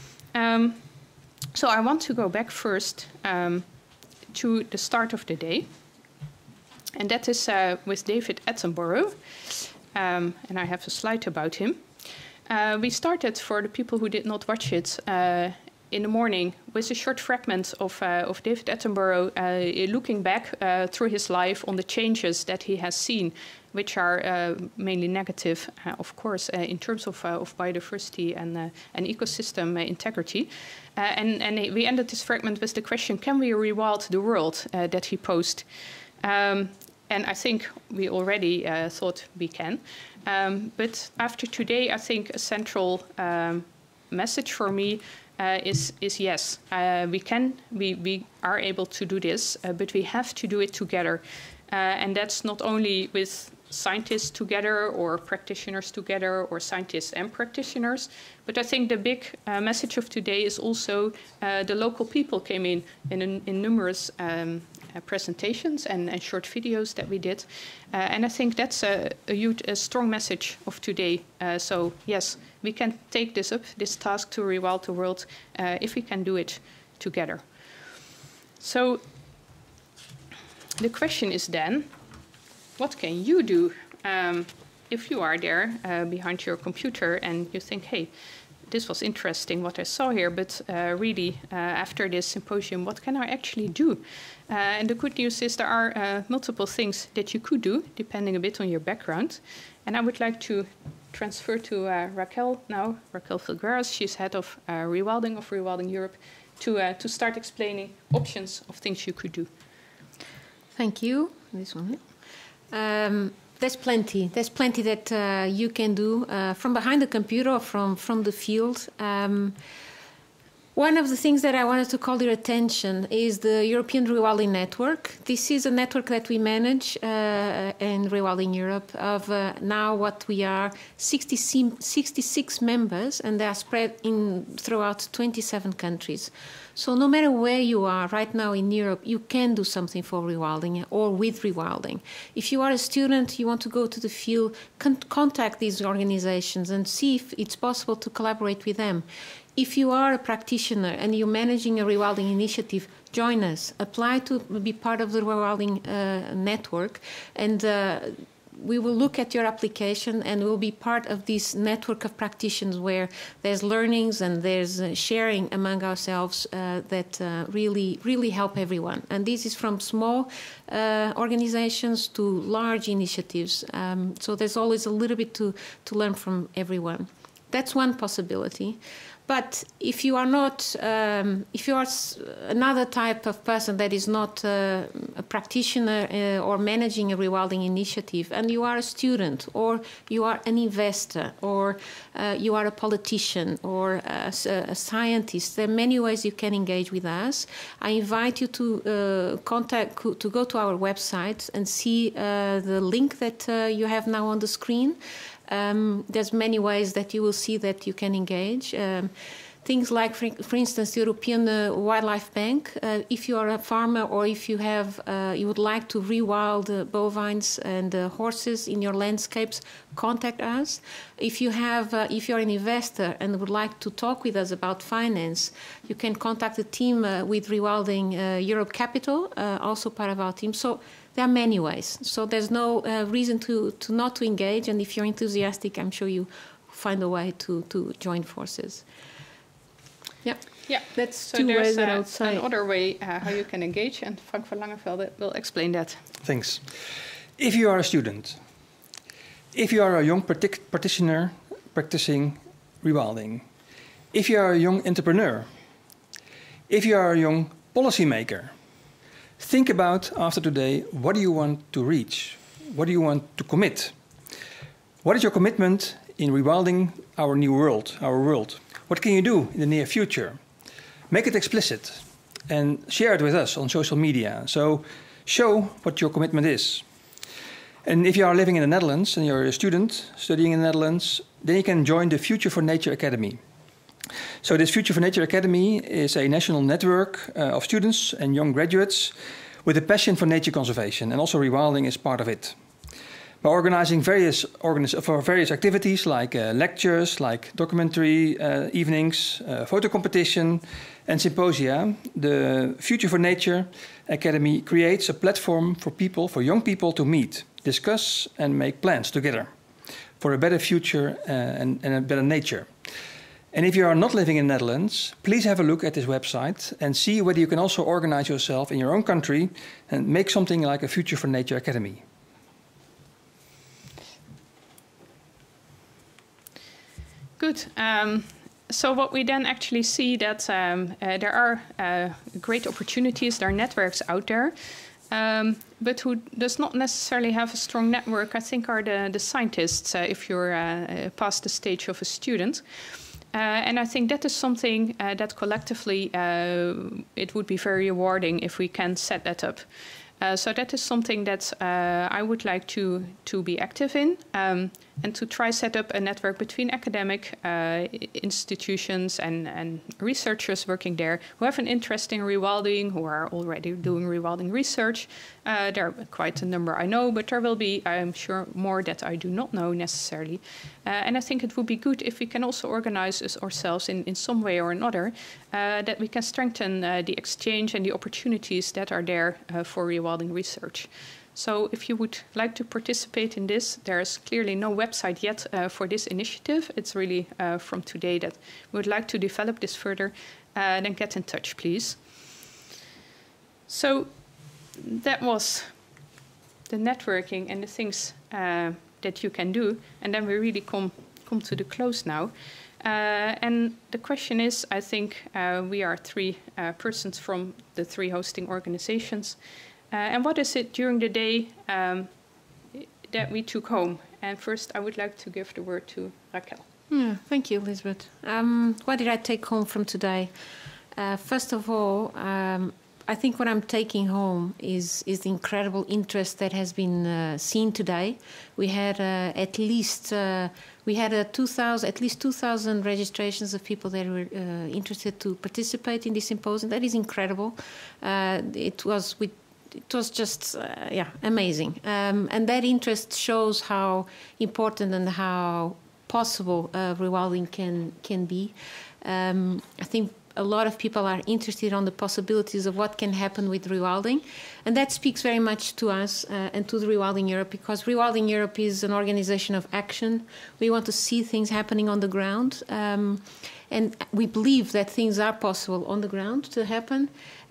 So I want to go back first to the start of the day. And that is with David Attenborough. And I have a slide about him. We started, for the people who did not watch it, in the morning with a short fragment of David Attenborough looking back through his life on the changes that he has seen, which are mainly negative, of course, in terms of biodiversity and ecosystem integrity. And we ended this fragment with the question, can we rewild the world, that he posed? And I think we already thought we can. But after today, I think a central message for me is yes, we are able to do this, but we have to do it together. And that's not only with scientists together or practitioners together or scientists and practitioners, but I think the big message of today is also the local people came in numerous presentations and short videos that we did. And I think that's a strong message of today. So yes, we can take this up, this task to rewild the world, if we can do it together. So the question is then, what can you do if you are there behind your computer and you think, hey, this was interesting what I saw here, but really after this symposium, what can I actually do? And the good news is there are multiple things that you could do, depending a bit on your background. And I would like to transfer to Raquel now, Raquel Filgueras. She's head of Rewilding Europe, to start explaining options of things you could do. Thank you. This one. There's plenty. There's plenty that you can do from behind the computer or from the field. One of the things that I wanted to call your attention is the European Rewilding Network. This is a network that we manage in Rewilding Europe of now what we are 66 members, and they are spread throughout 27 countries. So no matter where you are right now in Europe, you can do something for rewilding or with rewilding. If you are a student, you want to go to the field, contact these organizations and see if it's possible to collaborate with them. If you are a practitioner and you're managing a rewilding initiative, join us. Apply to be part of the rewilding network, and we will look at your application and we'll be part of this network of practitioners where there's learnings and there's sharing among ourselves that really help everyone. And this is from small organizations to large initiatives. So there's always a little bit to learn from everyone. That's one possibility. But if you are not, if you are another type of person that is not a practitioner or managing a rewilding initiative, and you are a student, or you are an investor, or you are a politician, or a scientist, there are many ways you can engage with us. I invite you to go to our website and see the link that you have now on the screen. There's many ways that you will see that you can engage. Things like, for instance, the European Wildlife Bank. If you are a farmer or if you have, you would like to rewild bovines and horses in your landscapes, contact us. If you have, if you're an investor and would like to talk with us about finance, you can contact the team with Rewilding Europe Capital, also part of our team. So there are many ways. So there's no reason to not to engage. And if you're enthusiastic, I'm sure you find a way to join forces. Yeah, that's so two there's ways that I would say. Another way how you can engage, and Frank van Langevelde will explain that. Thanks. If you are a student, if you are a young practitioner practicing rewilding, if you are a young entrepreneur, if you are a young policymaker, think about, after today, what do you want to reach? What do you want to commit? What is your commitment in rewilding our new world, our world? What can you do in the near future? Make it explicit and share it with us on social media. So show what your commitment is. And if you are living in the Netherlands and you're a student studying in the Netherlands, then you can join the Future for Nature Academy. So this Future for Nature Academy is a national network of students and young graduates with a passion for nature conservation, and also rewilding is part of it. By organizing various activities like lectures, like documentary evenings, photo competition, and symposia, the Future for Nature Academy creates a platform for young people to meet, discuss, and make plans together for a better future and a better nature. And if you are not living in the Netherlands, please have a look at this website and see whether you can also organize yourself in your own country and make something like a Future for Nature Academy. Good. So what we then actually see that there are great opportunities, there are networks out there, but who does not necessarily have a strong network, I think, are the scientists, if you're past the stage of a student. And I think that is something that collectively it would be very rewarding if we can set that up. So that is something that I would like to be active in, and to try set up a network between academic institutions and researchers working there who have an interest in rewilding, who are already doing rewilding research. There are quite a number I know, but there will be, I'm sure, more that I do not know necessarily. And I think it would be good if we can also organize ourselves in some way or another, that we can strengthen the exchange and the opportunities that are there for rewilding research. So if you would like to participate in this, there's clearly no website yet for this initiative. It's really from today that we would like to develop this further. Then get in touch, please. So that was the networking and the things that you can do. And then we really come to the close now. And the question is, I think we are three persons from the three hosting organizations. And what is it during the day that we took home? And first, I would like to give the word to Raquel. Yeah, thank you, Elizabeth. What did I take home from today? First of all, I think what I'm taking home is the incredible interest that has been seen today. We had at least 2,000 registrations of people that were interested to participate in this symposium. That is incredible. It was just amazing, and that interest shows how important and how possible rewilding can be. I think a lot of people are interested on the possibilities of what can happen with rewilding, and that speaks very much to us and to the Rewilding Europe, because Rewilding Europe is an organization of action. We want to see things happening on the ground, and we believe that things are possible on the ground to happen.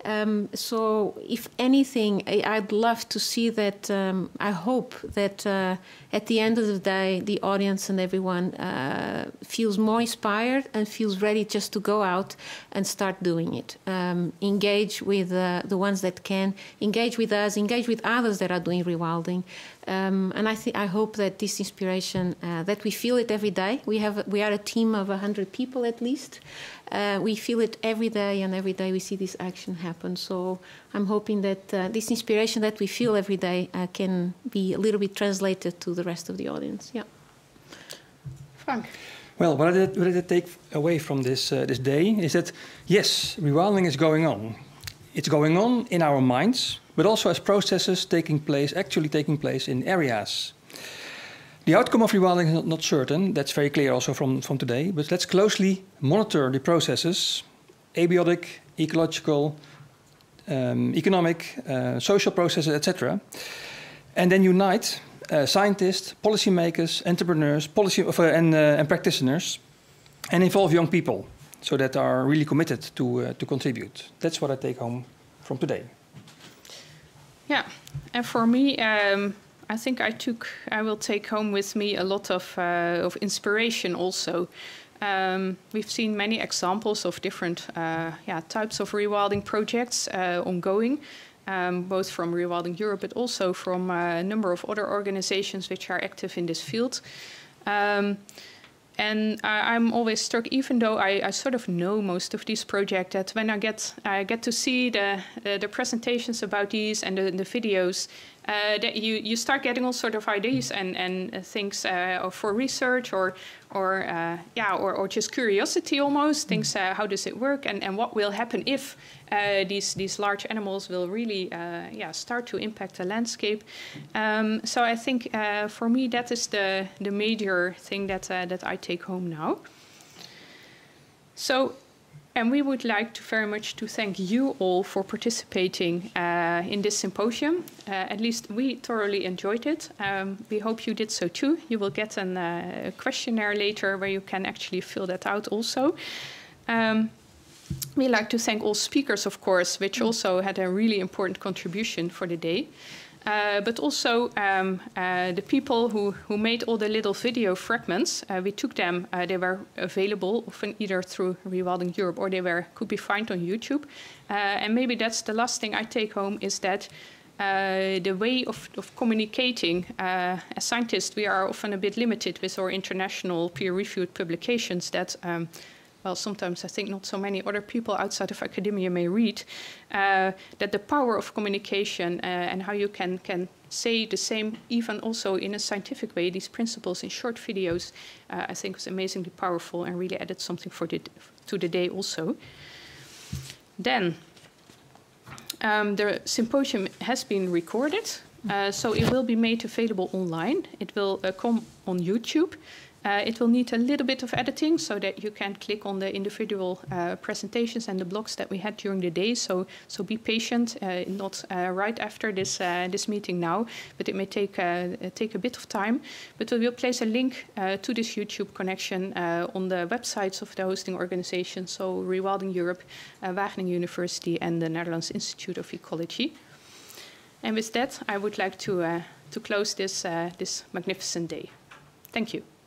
So if anything, I'd love to see that, I hope that at the end of the day, the audience and everyone feels more inspired and feels ready just to go out and start doing it. Engage with the ones that can, engage with us, engage with others that are doing rewilding. And I hope that this inspiration, that we feel it every day. We are a team of 100 people at least. We feel it every day, and every day we see this action happen. So I'm hoping that this inspiration that we feel every day can be a little bit translated to the rest of the audience. Yeah. Frank. Well, what did I take away from this day is that, yes, rewilding is going on. It's going on in our minds, but also as processes actually taking place in areas. The outcome of rewilding is not certain, that's very clear also from today, but let's closely monitor the processes, abiotic, ecological, economic, social processes, etc. And then unite scientists, policymakers, entrepreneurs, and practitioners, and involve young people so that are really committed to contribute. That's what I take home from today. Yeah, and for me, I think I will take home with me a lot of inspiration also. We've seen many examples of different types of rewilding projects ongoing, both from Rewilding Europe, but also from a number of other organizations which are active in this field. And I'm always struck, even though I sort of know most of these projects, that when I get to see the presentations about these and the videos, that you start getting all sort of ideas and things for research or just curiosity almost. Things how does it work and what will happen if these large animals will really start to impact the landscape. So I think for me that is the major thing that I take home now. So. And we would like to very much to thank you all for participating in this symposium. At least we thoroughly enjoyed it. We hope you did so too. You will get a questionnaire later where you can actually fill that out also. We like to thank all speakers, of course, which also had a really important contribution for the day. But also the people who made all the little video fragments. We took them, they were available often either through Rewilding Europe or they could be found on YouTube. And maybe that's the last thing I take home is that the way of communicating, as scientists, we are often a bit limited with our international peer-reviewed publications that well, sometimes I think not so many other people outside of academia may read, that the power of communication and how you can say the same, even also in a scientific way, these principles in short videos, I think was amazingly powerful and really added something to the day also. Then, the symposium has been recorded, so it will be made available online. It will come on YouTube. It will need a little bit of editing so that you can click on the individual presentations and the blocks that we had during the day. So be patient, not right after this meeting now, but it may take a bit of time. But we will place a link to this YouTube connection on the websites of the hosting organizations, so Rewilding Europe, Wageningen University, and the Netherlands Institute of Ecology. And with that, I would like to close this magnificent day. Thank you.